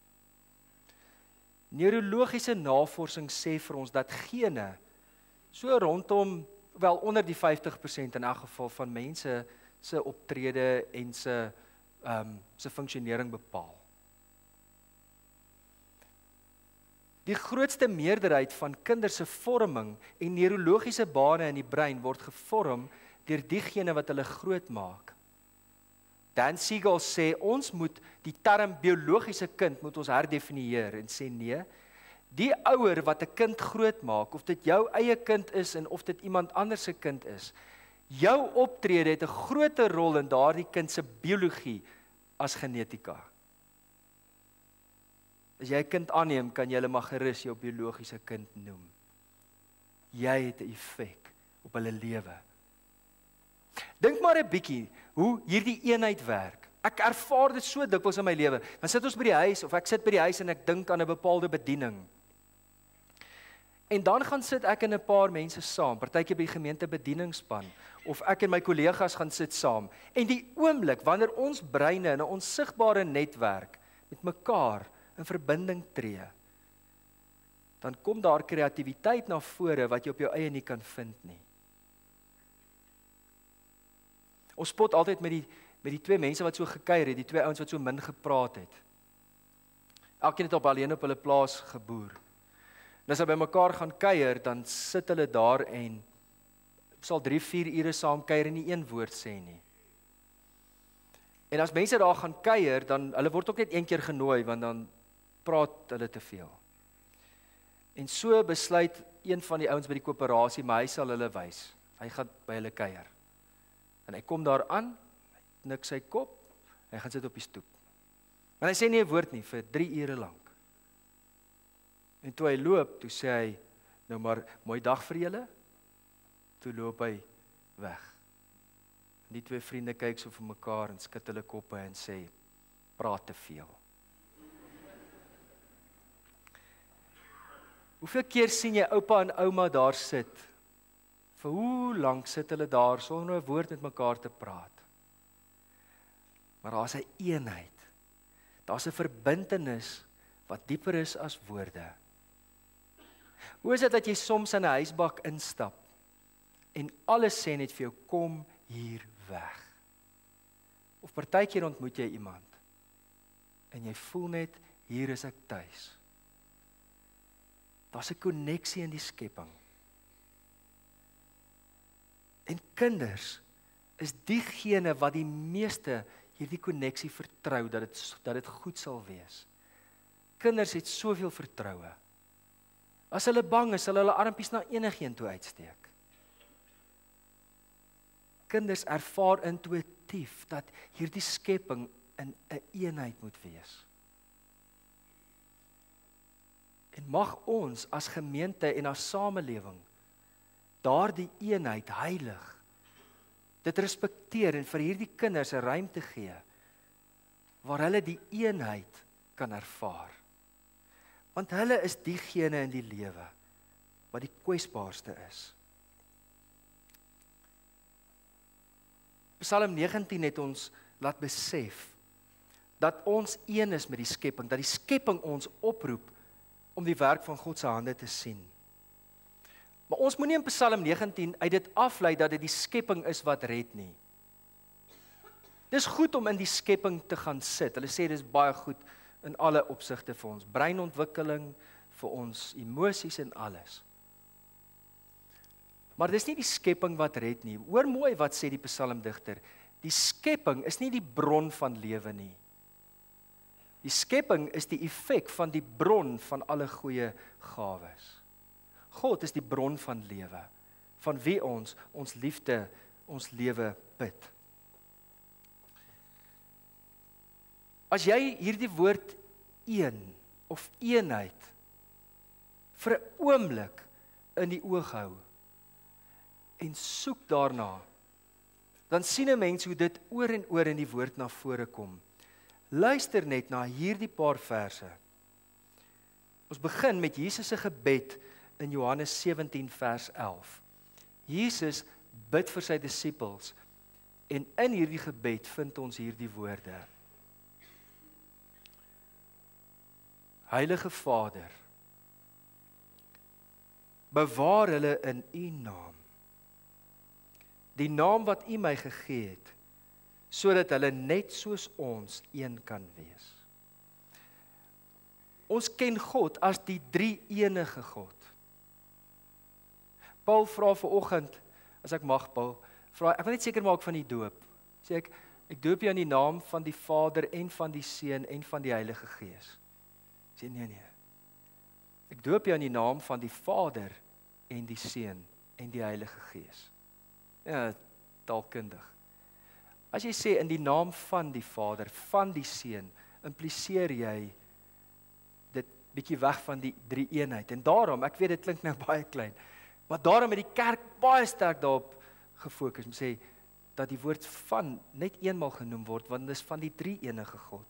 Neurologiese navorsing sê vir ons dat gene so rondom, wel onder die vyftig persent in elk geval van mense se optrede en se ehm um, se funksionering bepaal. Die grootste meerderheid van kinders se vorming en neurologiese bane in die brein word gevorm deur diegene wat hulle groot maak. Dan Siegel sê ons moet die term biologiese kind moet ons herdefinieer en sê nee, Die ouer wat 'n kind grootmaak, of dit jou eie kind is en of dit iemand anders se kind is, jou optrede het 'n groter rol in daardie kind se biologie as genetika. As jy 'n kind aanneem, kan jy hulle maar gerus jou biologiese kind noem. Jy het 'n effek op hulle lewe. Dink maar 'n bietjie hoe hierdie eenheid werk. Ek ervaar dit so dikwels in my lewe. Dan sit ons by die huis, of ek sit by die huis en ek dink aan 'n bepaalde bediening. En dan gaan sit ek en 'n paar mense saam, partykeer by die gemeente bedieningspan, of ek en my kollegas gaan sit saam. En die oomblik wanneer ons breine in 'n onsigbare netwerk met mekaar in verbinding tree, dan kom daar kreatiwiteit na vore wat jy op jou eie nie kan vind nie. Ons spot altyd met die met die twee mense wat so gekuier het, die twee ouens wat so min gepraat het. Elkeen het op alleen op hulle plaas geboer. En as hulle by mekaar gaan kuier, dan sit hulle daar en sal drie, vier ure saam kuier en nie een woord sê nie. En as mense daar gaan kuier, dan hulle word ook net een keer genooi, want dan praat hulle te veel. En so besluit een van die ouens by die koöperasie, maar hy sal hulle wys. Hy gaan by hulle kuier. En hy kom daar aan, hy nik sy kop, hy gaan sit op die stoep. En hy sê nie 'n woord nie vir drie ure lank. En toe hy loop, toe sê hy, nou maar, mooi dag vir julle. Toe loop hy weg. En die twee vriende kyk so vir mekaar en skud hulle koppe en sê, praat te veel. Hoeveel keer sien jy oupa en ouma daar sit? Vir hoe lank sit hulle daar sonder 'n woord met mekaar te praat? Maar daar's 'n eenheid. Daar's 'n verbintenis wat dieper is as woorde. Hoe is dit dat jy soms in 'n huisbak instap en alles sê net vir jou, kom hier weg? Of partykeer ontmoet jy iemand en jy voel net, hier is ek tuis. Daar's 'n koneksie in die skepping. En kinders is diegene wat die meeste hierdie koneksie vertrou, dat dit dat dit goed sal wees. Kinders het soveel vertroue. As hulle bang is, sal hulle armpies na enigiemand toe uitsteek. Kinders ervaar intuïtief dat hierdie skepping in 'n eenheid moet wees. En mag ons as gemeente en as samelewing daardie eenheid heilig, dit respekteer en vir hierdie kinders 'n ruimte gee waar hulle die eenheid kan ervaar. Want hulle is diegene in die lewe wat die kwesbaarste is. Psalm negentien het ons laat besef dat ons een is met die skepping, dat die skepping ons oproep om die werk van God se hande te sien. Maar ons moenie in Psalm negentien uit dit aflei dat dit die skepping is wat red nie. Dis goed om in die skepping te gaan sit. Hulle sê dis baie goed in alle opsigte vir ons breinontwikkeling, vir ons emosies en alles. Maar dis nie die skepping wat red nie. Hoor mooi wat sê die psalmdigter. Die skepping is nie die bron van lewe nie. Die skepping is die effek van die bron van alle goeie gawes. God is die bron van lewe, van wie ons ons liefde, ons lewe put. As jy hierdie woord een of eenheid vir 'n oomblik in die oog hou en soek daarna, dan sien 'n mens hoe dit oor en oor in die woord na vore kom. Luister net na hierdie paar verse. Ons begin met Jesus se gebed in Johannes sewentien vers elf. Jesus bid vir sy disippels en in hierdie gebed vind ons hierdie woorde. Heilige Vader, bewaar hulle in U naam, die naam wat U my gegee het, sodat hulle net soos ons een kan wees. Ons ken God as die drie enige God. Paul vra vanoggend, as ek mag Paul, vra, ek wil net seker maak van die doop. Sê ek, ek doop jou in die naam van die Vader en van die Seun en van die Heilige Gees. Sê nee nee. Ek doop jou in die naam van die Vader en die Seun en die Heilige Gees. Ja, taalkundig. As jy sê in die naam van die Vader, van die Seun, impliseer jy dit bietjie weg van die drie eenheid. En daarom, ek weet dit klink nou baie klein, maar daarom het die kerk baie sterk daarop gefokus om sê dat die woord van net eenmaal genoem word, want dit is van die drie enige God.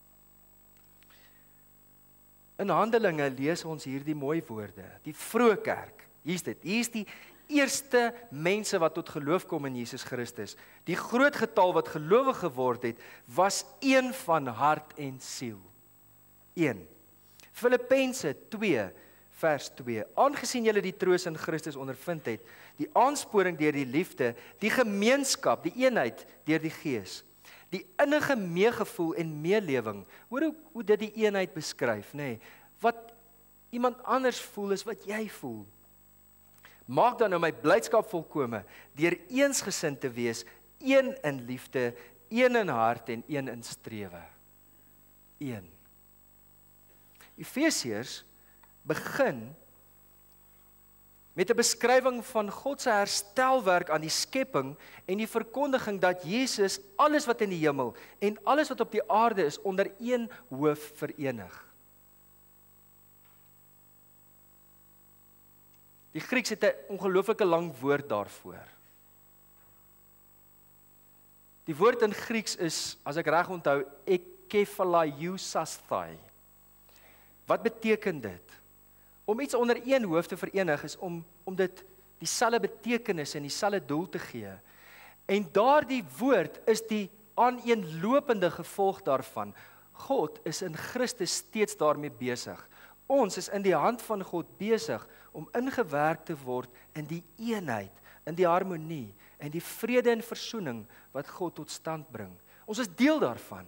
In Handelinge lees ons hierdie mooi woorde, die vroeë kerk. Hier's dit. Hier's die eerste mense wat tot geloof kom in Jesus Christus. Die groot getal wat gelowig geword het, was een van hart en siel. een. Filippense twee vers twee. Aangesien julle die troos in Christus ondervind het, die aansporing deur die liefde, die gemeenskap, die eenheid deur die Gees, die innige meegevoel en meelewing. Hoor hoe, hoe dit die eenheid beskryf, nê? Nee, wat iemand anders voel is wat jy voel. Maak dan nou my blydskap volkome, deur eensgesind te wees, een in liefde, een in hart en een in strewe. Een. Efesiërs begin met 'n beskrywing van God se herstelwerk aan die skepping en die verkondiging dat Jesus alles wat in die hemel en alles wat op die aarde is onder een hoof verenig. Die Grieks het 'n ongelooflike lang woord daarvoor. Die woord in Grieks is, as ek reg onthou, ekephalaiusasthai. Wat beteken dit? Om iets onder een hoof te verenig is om, om dit dieselfde betekenis en dieselfde doel te gee. En daardie woord is die aaneenlopende gevolg daarvan. God is in Christus steeds daarmee besig. Ons is in die hand van God besig om ingewerk te word in die eenheid, in die harmonie en die vrede en versoening wat God tot stand bring. Ons is deel daarvan.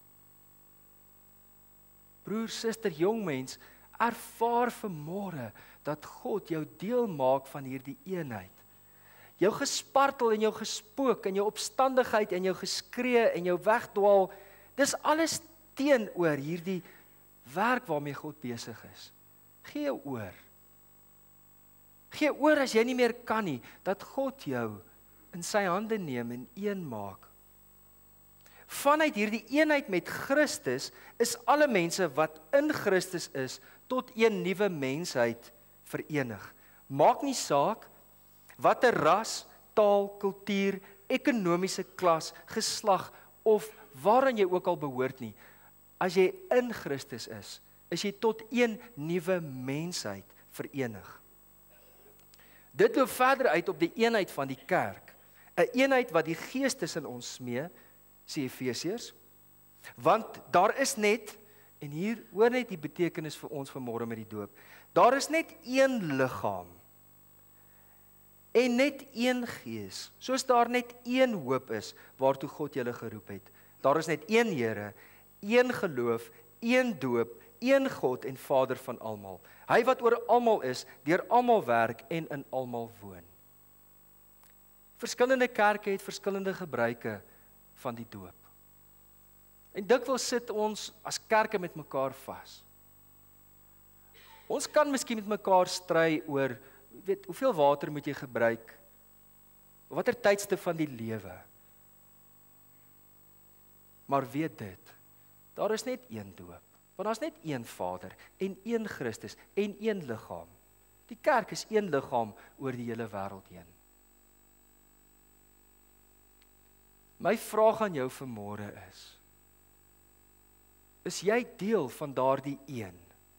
Broer, suster, jong mens, ervaar vanmôre dat God jou deel maak van hierdie eenheid. Jou gespartel en jou gespook en jou opstandigheid en jou geskree en jou wegdwaal, dis alles teenoor hierdie werk waarmee God besig is. Gee jou oor. Gee oor as jy nie meer kan nie, dat God jou in sy hande neem en een maak. Vanuit hierdie eenheid met Christus is alle mense wat in Christus is tot een nuwe mensheid verenig. Maak nie saak watter ras, taal, kultuur, ekonomiese klas, geslag of waaraan jy ook al behoort nie. As jy in Christus is, is jy tot een nuwe mensheid verenig. Dit loop verder uit op die eenheid van die kerk. 'n Eenheid wat die Gees tussen ons smee, sê Efesiërs, want daar is net, en hier hoor net die betekenis vir ons vanmôre met die doop, daar is net een liggaam, en net een Gees, soos daar net een hoop is, waartoe God julle geroep het. Daar is net een Here, een geloof, een doop, een God en Vader van almal. Hy wat oor almal is, deur almal werk en in almal woon. Verskillende kerke het verskillende gebruike van die doop. En dikwels sit ons as kerke met mekaar vas. Ons kan miskien met mekaar stry oor, weet, hoeveel water moet jy gebruik? Watter tydste van die lewe? Maar weet dit, daar is net een doop. Want daar is net een Vader en een Christus en een liggaam. Die kerk is een liggaam oor die hele wêreld heen. My vraag aan jou vanmôre is, is jy deel van daardie een?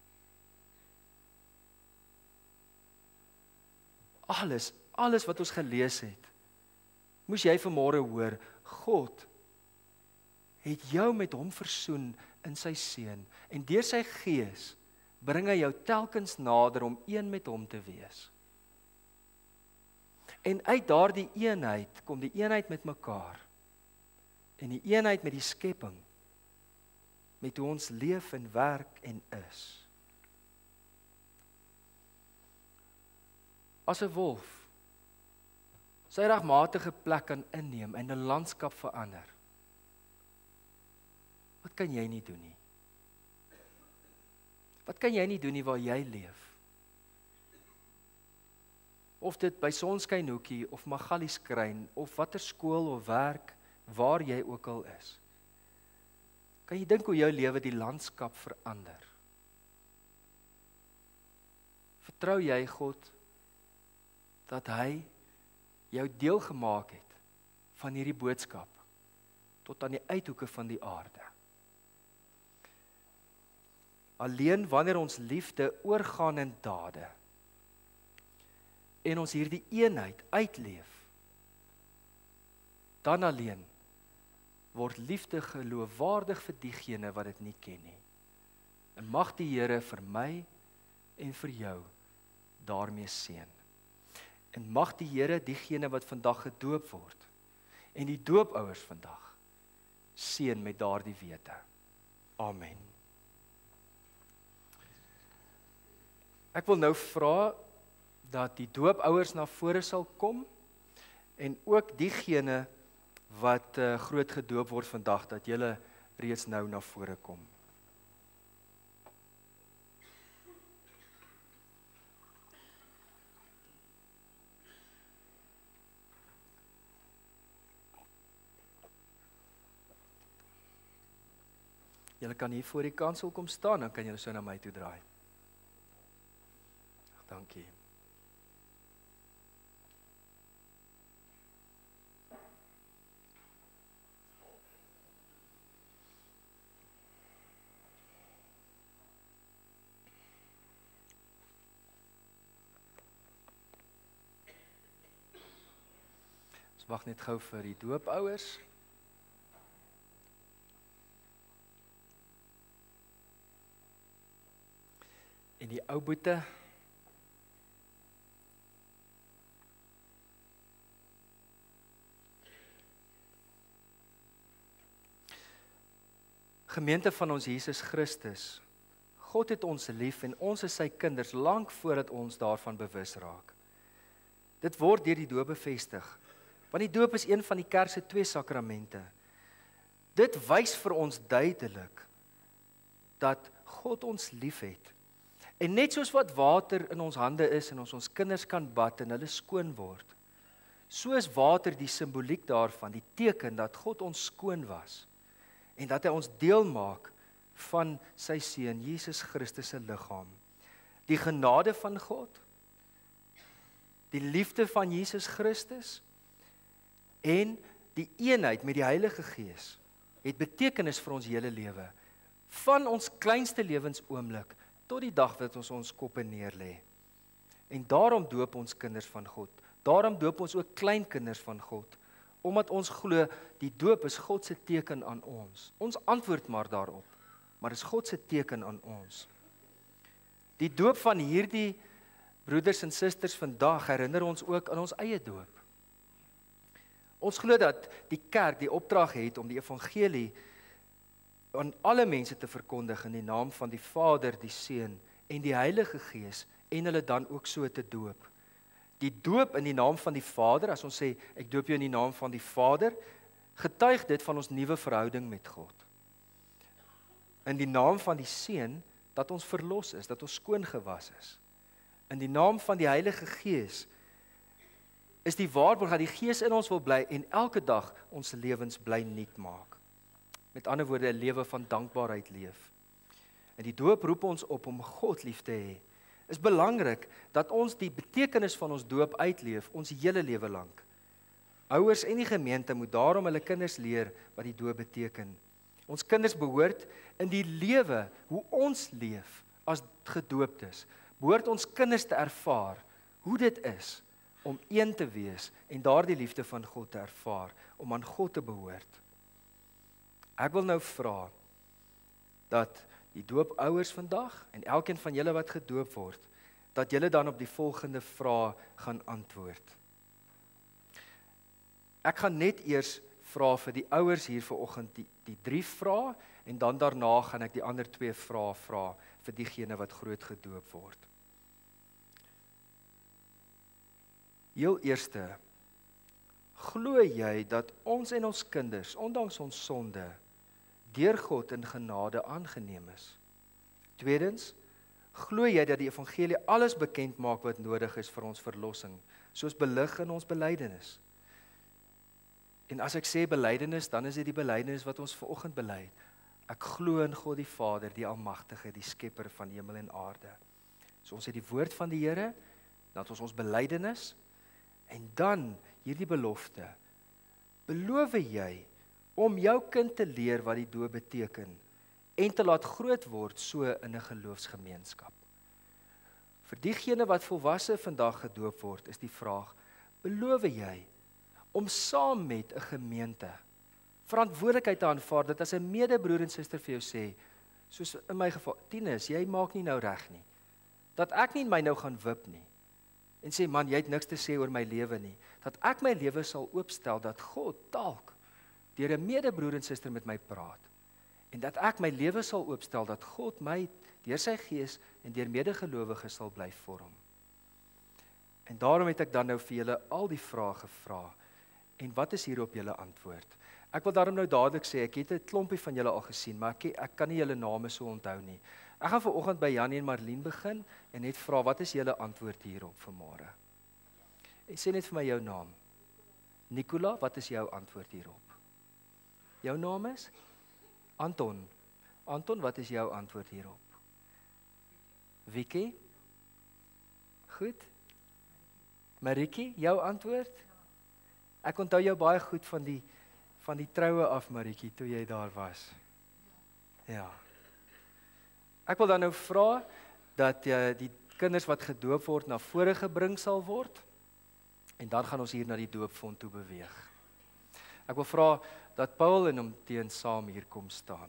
Alles, alles wat ons gelees het, moes jy vanmôre hoor, God het jou met hom versoen in sy Seun, en deur sy Gees bring hy jou telkens nader om een met hom te wees. En uit daardie eenheid kom die eenheid met mekaar, en die eenheid met die skepping, met hoe ons leef en werk en is. As 'n wolf sy regmatige plek kan inneem en 'n landskap verander, wat kan jy nie doen nie? Wat kan jy nie doen nie waar jy leef? Of dit by Sonskyn Hoekie of Magalieskruin of watter skool of werk waar jy ook al is. Kan jy dink hoe jou lewe die landskap verander? Vertrou jy God dat hy jou deel gemaak het van hierdie boodskap tot aan die uithoeke van die aarde? Alleen wanneer ons liefde oorgaan in dade en ons hierdie eenheid uitleef, dan alleen word liefde geloofwaardig vir diegene wat dit nie ken nie. En mag die Here vir my en vir jou daarmee seën. En mag die Here diegene wat vandag gedoop word en die doopouers vandag seën met daardie wete. Amen. Ek wil nou vra dat die doopouers na vore sal kom en ook diegene wat uh, groot gedoop word vandag, dat julle reeds nou na vore kom. Julle kan hier voor die kansel kom staan, dan kan julle so na my toe draai. Dankie. Ons wag net gou vir die doopouers. En die ou boete. Gemeente van ons Jesus Christus, God het ons lief en ons is sy kinders lank voordat ons daarvan bewus raak. Dit word deur die doop bevestig, want die doop is een van die kerk se twee sakramente. Dit wys vir ons duidelik dat God ons liefhet. En net soos wat water in ons hande is en ons ons kinders kan bad en hulle skoon word, so is water die simboliek daarvan, die teken dat God ons skoon was en dat hy ons deel maak van sy seun Jesus Christus se liggaam. Die genade van God, die liefde van Jesus Christus en die eenheid met die Heilige Gees het betekenis vir ons hele lewe, van ons kleinste lewensoomblik tot die dag wat ons ons koppe neerlê. En daarom doop ons kinders van God. Daarom doop ons ook kleinkinders van God, omdat ons glo die doop is God se teken aan ons. Ons antwoord maar daarop, maar is God se teken aan ons. Die doop van hierdie broeders en susters vandag herinner ons ook aan ons eie doop. Ons glo dat die kerk die opdrag het om die evangelie aan alle mense te verkondig in die naam van die Vader, die Seun en die Heilige Gees en hulle dan ook so te doop. Die doop in die naam van die Vader, as ons sê ek doop jou in die naam van die Vader, getuig dit van ons nuwe verhouding met God. In die naam van die Seun dat ons verlos is, dat ons skoon gewas is. In die naam van die Heilige Gees is die waarborg dat die Gees in ons wil bly en elke dag ons lewens bly nuut maak. Met ander woorde, 'n lewe van dankbaarheid leef. En die doop roep ons op om God lief te hê. Is belangrik dat ons die betekenis van ons doop uitleef, ons hele lewe lank. Ouers en die gemeente moet daarom hulle kinders leer wat die doop beteken. Ons kinders behoort in die lewe, hoe ons leef as gedooptes, behoort ons kinders te ervaar hoe dit is om een te wees en daardie liefde van God te ervaar, om aan God te behoort. Ek wil nou vra dat die doopouers vandag en elkeen van julle wat gedoop word, dat julle dan op die volgende vrae gaan antwoord. Ek gaan net eers vra vir die ouers hier vanoggend die, die drie vrae en dan daarna gaan ek die ander twee vrae vra vir diegene wat groot gedoop word. Heel eerste, glo jy dat ons en ons kinders, ondanks ons sonde, deur God in genade aangeneem is? Tweedens, Glo jy dat die evangelie alles bekend maak wat nodig is vir ons verlossing, soos belig in ons belydenis? En as ek sê belydenis, dan is dit die belydenis wat ons vanoggend bely. Ek glo in God die Vader, die Almagtige, die Skepper van hemel en aarde. So ons het die woord van die Here, dan het ons ons belydenis, en dan hierdie belofte. Beloof jy om jou kind te leer wat die doop beteken en te laat groot word so in 'n geloofsgemeenskap? Vir diegene wat volwasse vandag gedoop word, is die vraag: beloof jy om saam met 'n gemeente verantwoordelikheid te aanvaar dat as 'n medebroer en suster vir jou sê, soos in my geval, Tinus, jy maak nie nou reg nie, dat ek nie my nou gaan wip nie, en sê, man, jy het niks te sê oor my lewe nie, dat ek my lewe sal oopstel, dat God dalk deur 'n medebroer en suster met my praat, en dat ek my lewe sal oopstel, dat God my deur sy gees en deur medegelowiges sal bly vorm. En daarom het ek dan nou vir julle al die vrae gevra, en wat is hierop julle antwoord? Ek wil daarom nou dadelik sê, ek het 'n klompie van julle al gesien, maar ek, ek kan nie julle name so onthou nie. Ek gaan vanoggend by Janie en Marlene begin, en net vra, wat is julle antwoord hierop vanmôre? En sê net vir my jou naam. Nicola, wat is jou antwoord hierop? Jou naam is? Anton. Anton, wat is jou antwoord hierop? Vicky? Goed? Marikie, jou antwoord? Ek onthou jou baie goed van die van die troue af, Marikie, toe jy daar was. Ja. Ek wil dan nou vra dat uh, die kinders wat gedoop word na vore gebring sal word, en dan gaan ons hier na die doopfont toe beweeg. Ek wil vra dat Paul en hom teen saam hier kom staan.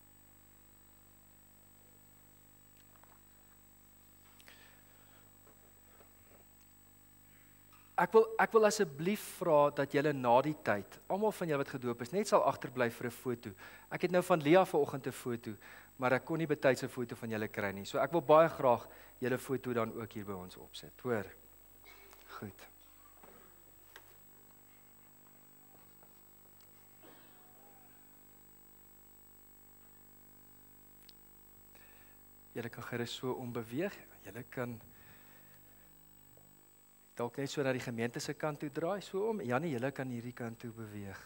Ek wil ek wil asseblief vra dat julle na die tyd, almal van julle wat gedoop is, net sal agterbly vir 'n foto. Ek het nou van Lia vanoggend 'n foto, maar ek kon nie betyds 'n foto van julle kry nie. So ek wil baie graag julle foto dan ook hier by ons opsit. Hoor. Goed. Julle kan gerus so ombeweeg. Julle kan dalk net so na die gemeente se kant toe draai, so om. Janie, julle kan hierdie kant toe beweeg.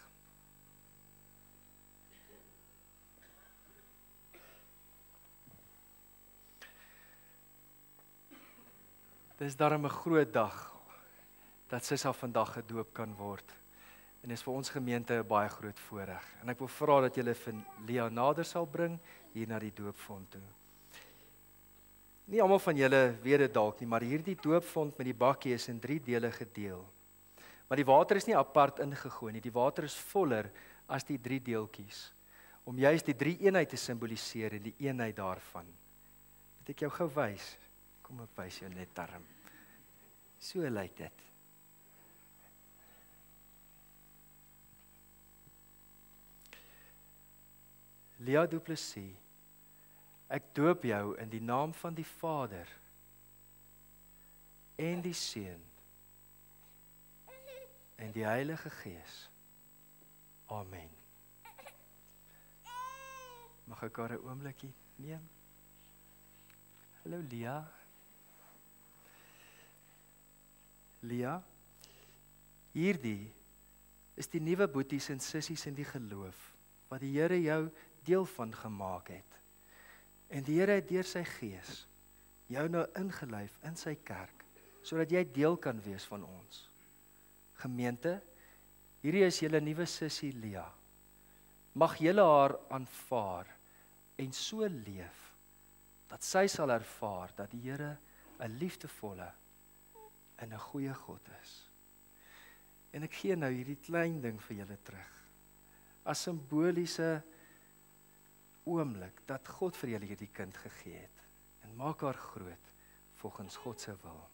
Dis darem 'n groot dag dat Sissa vandag gedoop kan word. En dis vir ons gemeente 'n baie groot voorreg. En ek wil vra dat julle vir Lia nader sal bring hier na die doopfont toe. Nie almal van julle weet dit dalk nie, maar hierdie doopfont met die bakkie is in drie dele gedeel. Maar die water is nie apart ingegooi nie, die water is voller as die drie deeltjies, om juist die drie eenheid te simboliseer en die eenheid daarvan. Het ek jou gou wys? Kom ek wys jou net darm. So lyk dit. Lia Du Plessis, ek doop jou in die naam van die Vader en die Seun en die Heilige Gees. Amen. Mag ek haar 'n oombliekie neem? Hallo Lia. Lia, hierdie is die nuwe boeties en sissies in die geloof, wat die Here jou deel van gemaak het. En die Here het deur sy Gees jou nou ingelyf in sy kerk, sodat jy deel kan wees van ons. Gemeente, hierdie is julle nuwe sissie Lia. Mag julle haar aanvaar en so leef, dat sy sal ervaar dat die Here 'n liefdevolle en 'n goeie God is. En ek gee nou hierdie klein ding vir julle terug, as simboliese oomblik, dat God vir julle hierdie kind gegee het, en maak haar groot, volgens God se wil.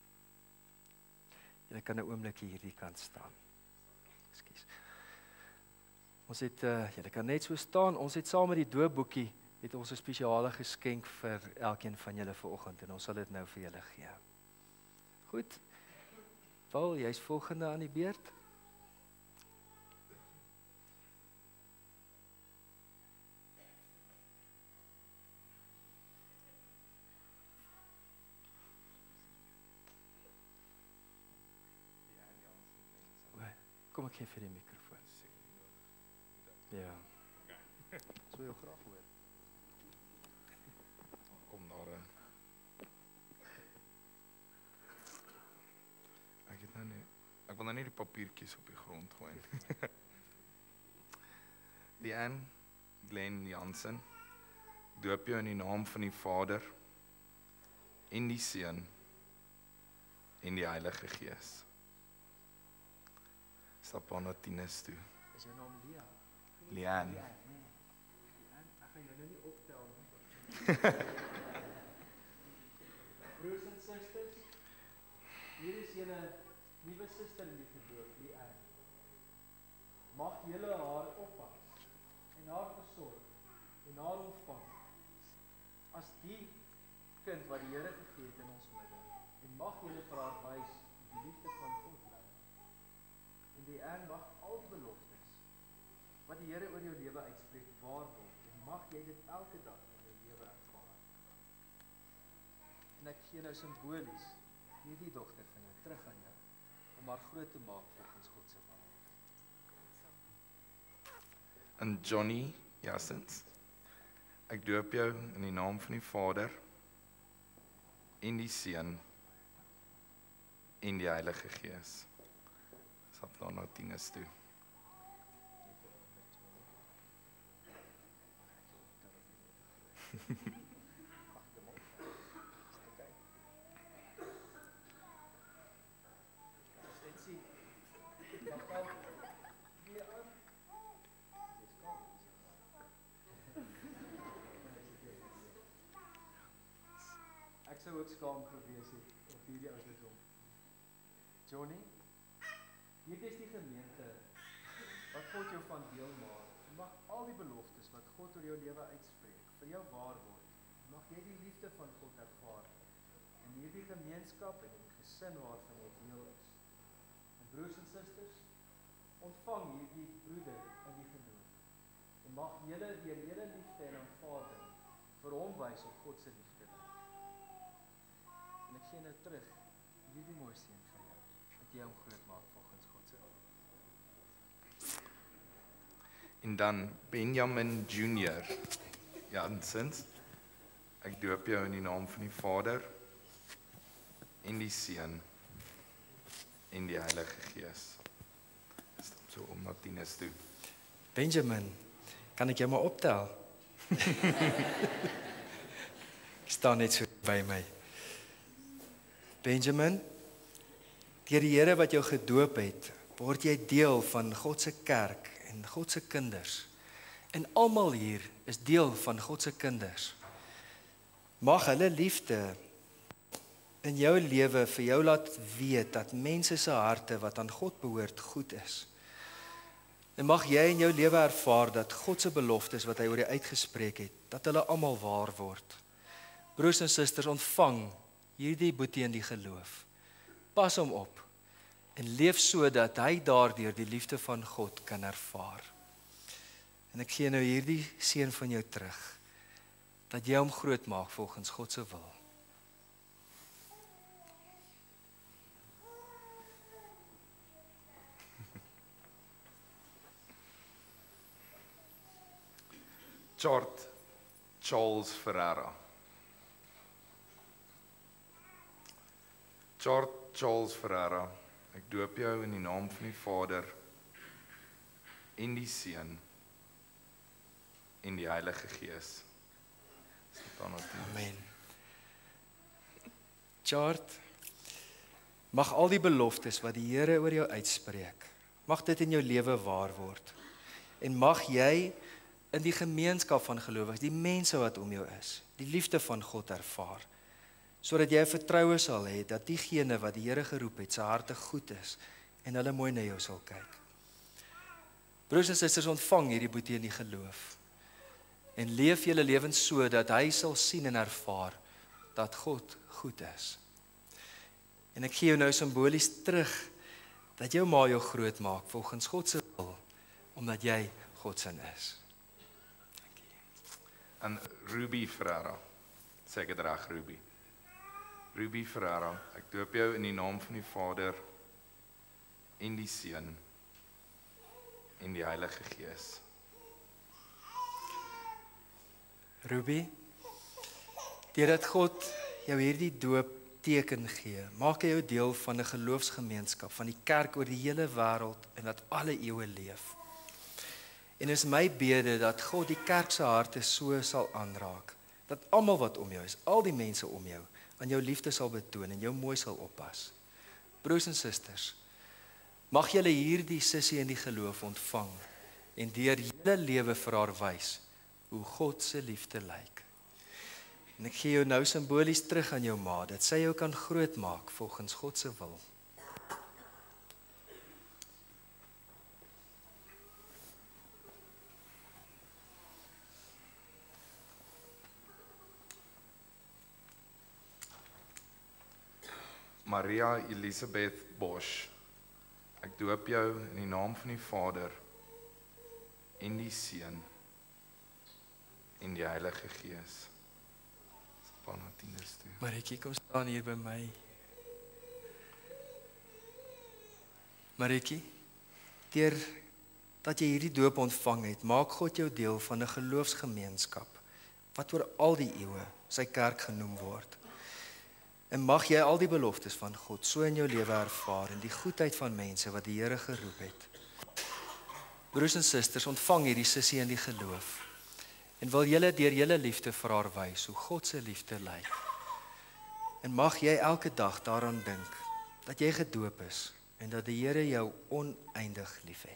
Julle kan 'n oomblik hierdie kant staan. Ekskuus. Ons het, uh, julle kan net so staan, ons het saam met die doopboekie, het ons 'n spesiale geskenk vir elkeen van julle vanoggend, en ons sal dit nou vir julle gee. Goed, Paul, jy's volgende aan die beurt. Kom ek gee vir die mikrofoon. Ja. Sou jou graag hoor. Kom daar in. Ek het nou nie, ek wil nou nie die papiertjies op die grond gooi nie. Leanne Glenn Jansen, doop jou in die naam van die Vader, en die Seun, en die Heilige Gees. Stap aan na Tinus toe. Is jou naam Lia? Leanne. Ja, nee. Leanne, ek gaan jou nou nie optel nie. Broers en susters, hier is julle nuwe suster in die gedoop, Leanne. Mag julle haar oppas en haar versorg en haar ontvang as die kind wat die Here gegee het in ons midde. En mag julle vir haar wys die liefde van God lei. En die Leanne mag al die beloftes wat die Here oor jou lewe uitspreek waar word. En mag jy dit elke dag in jou lewe ervaar. En ek gee nou simbolies hierdie dogter van jou terug aan jou om haar groot te maak volgens God se wil. En Johnny Jassens, ek doop jou in die naam van die Vader, en die Seun, en die Heilige Gees. Stap dan na Tinus toe. Ek sou ook skaam gewees het op hierdie ouderdom. Johnny, hier is die gemeente wat God jou van deel maak. Mag al die beloftes wat God oor jou lewe uitspreek, vir jou waar word. Mag jy die liefde van God ervaar in hierdie gemeenskap en in die gesin waarvan jy deel is. En broers en susters, ontvang hierdie broeder in die geloof. En mag julle deur julle liefde en aanvaarding vir hom wys op God se liefde. En ek gee nou terug hierdie mooi seën vir jou, dat jy hom groot maak volgens God se wil. En dan Benjamin Junior Jansens, ek doop jou in die naam van die Vader, en die Seun, en die Heilige Gees. Stap so om na Tinus toe. Benjamin, kan ek jou maar optel? Ek staan net so by my. Benjamin, deur die Here wat jou gedoop het, word jy deel van God se kerk en God se kinders. En almal hier is deel van God se kinders. Mag hulle liefde in jou lewe vir jou laat weet dat mense se harte wat aan God behoort goed is. En mag jy in jou lewe ervaar dat God se beloftes wat hy oor jou uitgespreek het, dat hulle almal waar word. Broers en susters, ontvang hierdie boetie in die geloof. Pas hom op en leef so dat hy daardeur die liefde van God kan ervaar. En ek gee nou hierdie seën van jou terug, dat jy hom groot maak volgens God se wil. Chart Charles Ferreira. Chart Charles Ferreira, ek doop jou in die naam van die Vader, en die Seun, en die Heilige Gees. Amen. Chart, mag al die beloftes wat die Here oor jou uitspreek, mag dit in jou lewe waar word. En mag jy in die gemeenskap van gelowiges, die mense wat om jou is, die liefde van God ervaar, sodat jy vertroue sal hê dat diegene wat die Here geroep het, sy harte goed is en hulle mooi na jou sal kyk. Broers en susters, ontvang hierdie boetie in die geloof en leef julle lewens so dat hy sal sien en ervaar dat God goed is. En ek gee jou nou simbolies terug dat jou ma jou groot maak volgens God se wil, omdat jy God se is. En Ruby Ferreira, sê ek het reg, Ruby. Ruby Ferreira, ek doop jou in die naam van die Vader, en die Seun, en die Heilige Gees. Ruby, deurdat God jou hierdie doop teken gee, maak hy jou deel van 'n geloofsgemeenskap, van die kerk oor die hele wêreld en dat alle eeue leef. En is my bede dat God die kerk se harte so sal aanraak, dat almal wat om jou is, al die mense om jou, aan jou liefde sal betoon en jou mooi sal oppas. Broers en susters, mag julle hierdie sussie in die geloof ontvang en deur julle lewe vir haar wys hoe God se liefde lyk. En ek gee jou nou simbolies terug aan jou ma, dat sy jou kan grootmaak volgens God se wil. Maria Elisabeth Bosch, ek doop jou in die naam van die Vader en die Seun en die Heilige Gees. Maritjie, kom staan hier by my. Maritjie, deur dat jy hierdie doop ontvang het, maak God jou deel van 'n geloofsgemeenskap wat oor al die eeue sy kerk genoem word. En mag jy al die beloftes van God so in jou lewe ervaar en die goedheid van mense wat die Here geroep het. Broers en susters, ontvang hierdie sussie in die geloof. En wil julle deur julle liefde vir haar wys hoe God se liefde lyk. En mag jy elke dag daaraan dink dat jy gedoop is en dat die Here jou oneindig liefhet.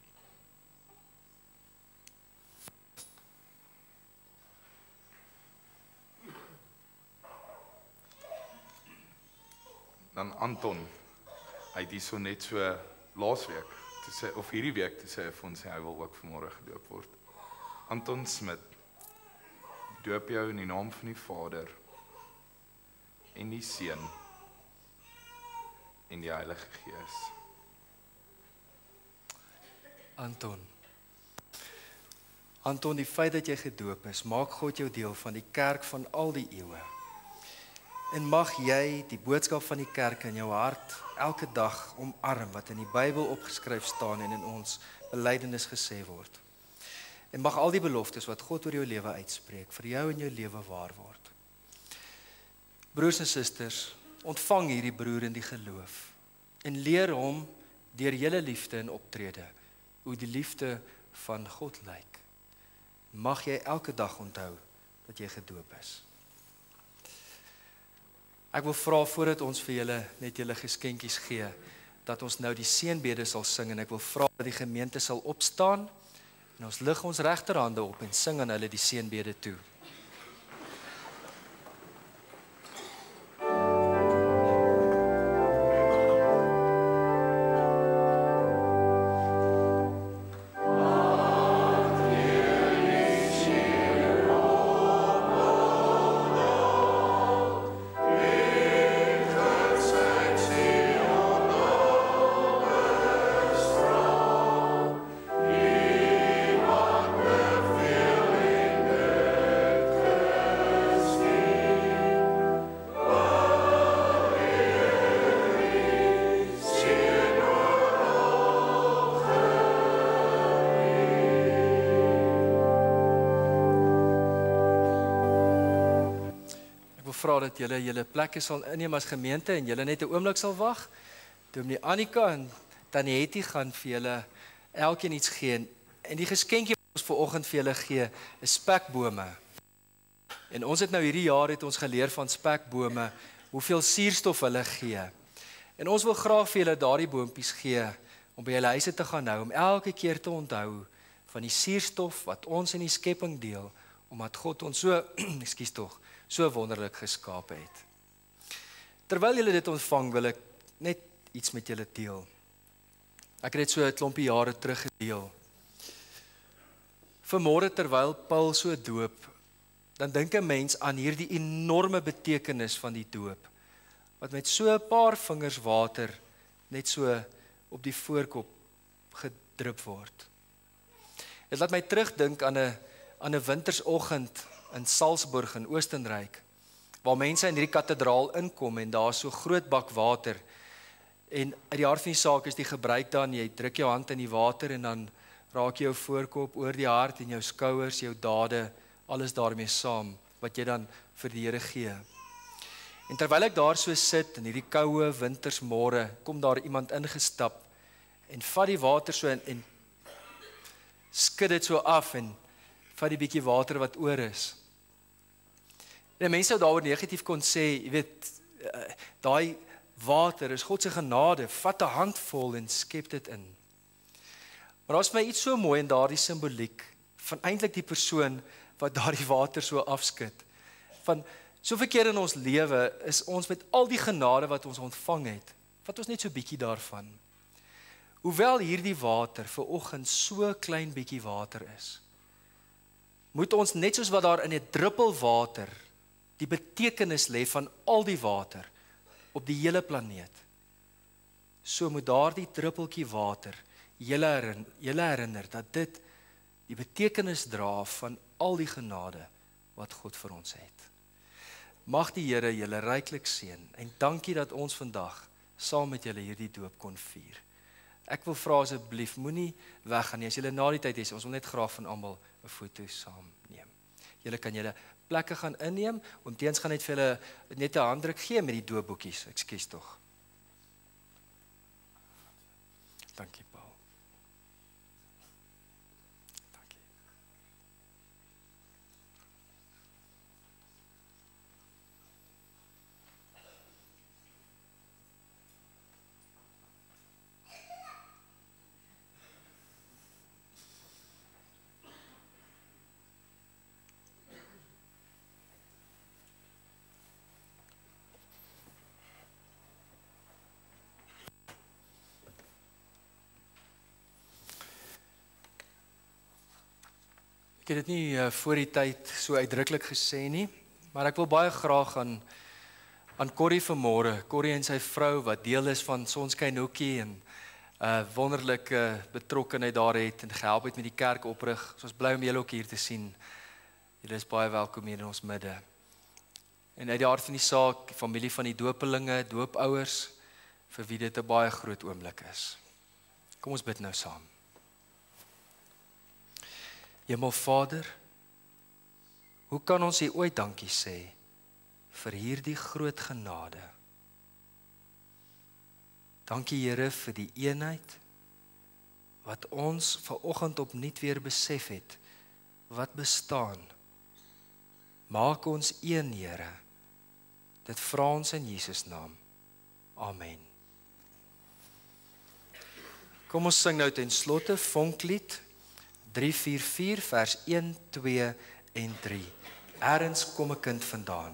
Dan Anton, hy het hier so net so laasweek, toe sê, of hierdie week, toe sê hy vir ons, hy wil ook vanmôre gedoop word. Anton Smit, doop jou in die naam van die Vader en die Seun en die Heilige Gees. Anton, Anton, die feit dat jy gedoop is, maak God jou deel van die kerk van al die eeue. En mag jy die boodskap van die kerk in jou hart elke dag omarm wat in die Bybel opgeskryf staan en in ons belydenis gesê word. En mag al die beloftes wat God oor jou lewe uitspreek, vir jou en jou lewe waar word. Broers en susters, ontvang hierdie broer in die geloof en leer hom deur julle liefde en optrede hoe die liefde van God lyk. Mag jy elke dag onthou dat jy gedoop is. Ek wil vra voordat ons vir julle net julle geskenkies gee, dat ons nou die seënbede sal sing en ek wil vra dat die gemeente sal opstaan en ons lig ons regterhande op en sing aan hulle die seënbede toe. Vra dat julle julle plekke sal inneem as gemeente en julle net 'n oomblik sal wag. Dominee Annika en Tannie Hetty gaan vir julle elkeen iets gee en die geskenkie wat ons vanoggend vir julle gee is spekbome. En ons het nou hierdie jaar het ons geleer van spekbome hoeveel suurstof hulle gee. En ons wil graag vir julle daardie boontjies gee om by julle huise te gaan hou om elke keer te onthou van die suurstof wat ons in die skepping deel omdat God ons so ekskuus tog so wonderlik geskape het. Terwyl julle dit ontvang, wil ek net iets met julle deel. Ek het dit so 'n klompie jare terug gedeel. Vanmôre terwyl Paul so doop, dan dink 'n mens aan hierdie enorme betekenis van die doop, wat met so 'n paar vingers water net so op die voorkop gedrup word. Dit laat my terugdink aan 'n aan 'n wintersoggend in Salzburg in Oostenryk, waar mense in hierdie kathedraal inkom en daar is so groot bak water. En uit die hart van die saak is die gebruik dan, jy druk jou hand in die water en dan raak jou voorkop, oor die hart en jou skouers, jou dade, alles daarmee saam, wat jy dan vir die Here gee. En terwyl ek daar so sit, in hierdie koue wintersmôre, kom daar iemand ingestap, en vat die water so, en, en skud dit so af, en vat die bietjie water wat oor is. En mense sou daaroor negatief kon sê, jy weet, daai water is God se genade, vat 'n handvol en skep dit in. Maar daar's my iets so mooi in daardie simboliek, van eintlik die persoon wat daardie water so afskud. Van soveel keer in ons lewe is ons met al die genade wat ons ontvang het, vat ons net so bietjie daarvan. Hoewel hierdie water vir oggend so klein bietjie water is, moet ons net soos wat daar in 'n druppel water die betekenis lê van al die water op die hele planeet. So moet daardie druppeltjie water julle herinner, julle herinner dat dit die betekenis dra van al die genade wat God vir ons het. Mag die Here julle ryklik seën en dankie dat ons vandag saam met julle hierdie doop kon vier. Ek wil vra asseblief, moenie weggaan nie. As julle na die tyd is, ons wil net graag van almal 'n foto saam neem. Julle kan julle plekke gaan inneem, om teens gaan net vir julle net 'n handdruk gee met die doopboekies. Ekskuus tog. Dankie Paul. Dankie. Ek het dit nie uh, voor die tyd so uitdruklik gesê nie, maar ek wil baie graag aan aan Corrie vanmôre, Corrie en sy vrou wat deel is van Sonskyn Hoekie en uh, wonderlike betrokkenheid daar het en gehelp het met die kerk oprig. Ons is bly om julle ook hier te sien. Julle is baie welkom hier in ons midde. En uit die hart van die saak, familie van die doopelinge, doopouers, vir wie dit 'n baie groot oomblik is. Kom ons bid nou saam. Hemelvader, hoe kan ons U ooit dankie sê vir hierdie groot genade? Dankie Here vir die eenheid wat ons vanoggend opnuut weer besef het wat bestaan. Maak ons een, Here. Dit vra ons in Jesus naam. Amen. Kom ons sing nou ten slotte vonklied drie vier vier vers een, twee en drie. Ergens kom 'n kind vandaan.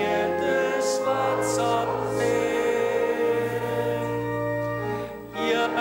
Yeah.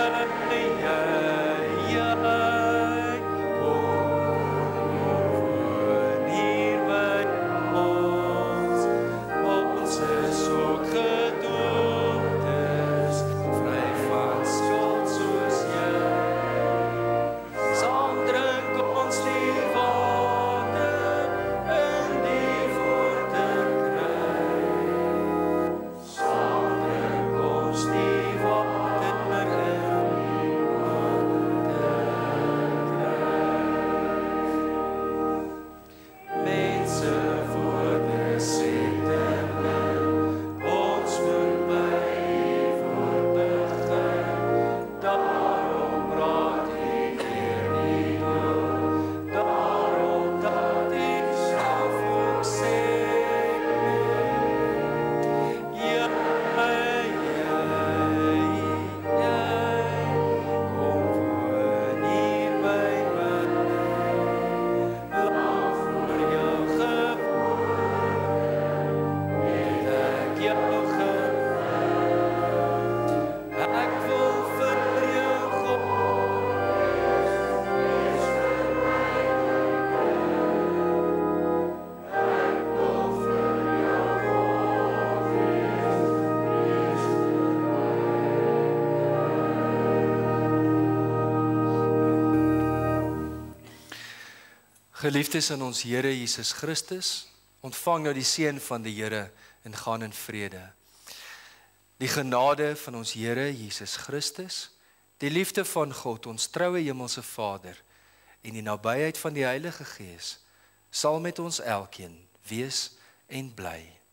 Geliefdes in ons Here Jesus Christus, ontvang nou die seën van die Here en gaan in vrede. Die genade van ons Here Jesus Christus, die liefde van God, ons troue hemelse Vader, en die nabyheid van die Heilige Gees, sal met ons elkeen wees en bly.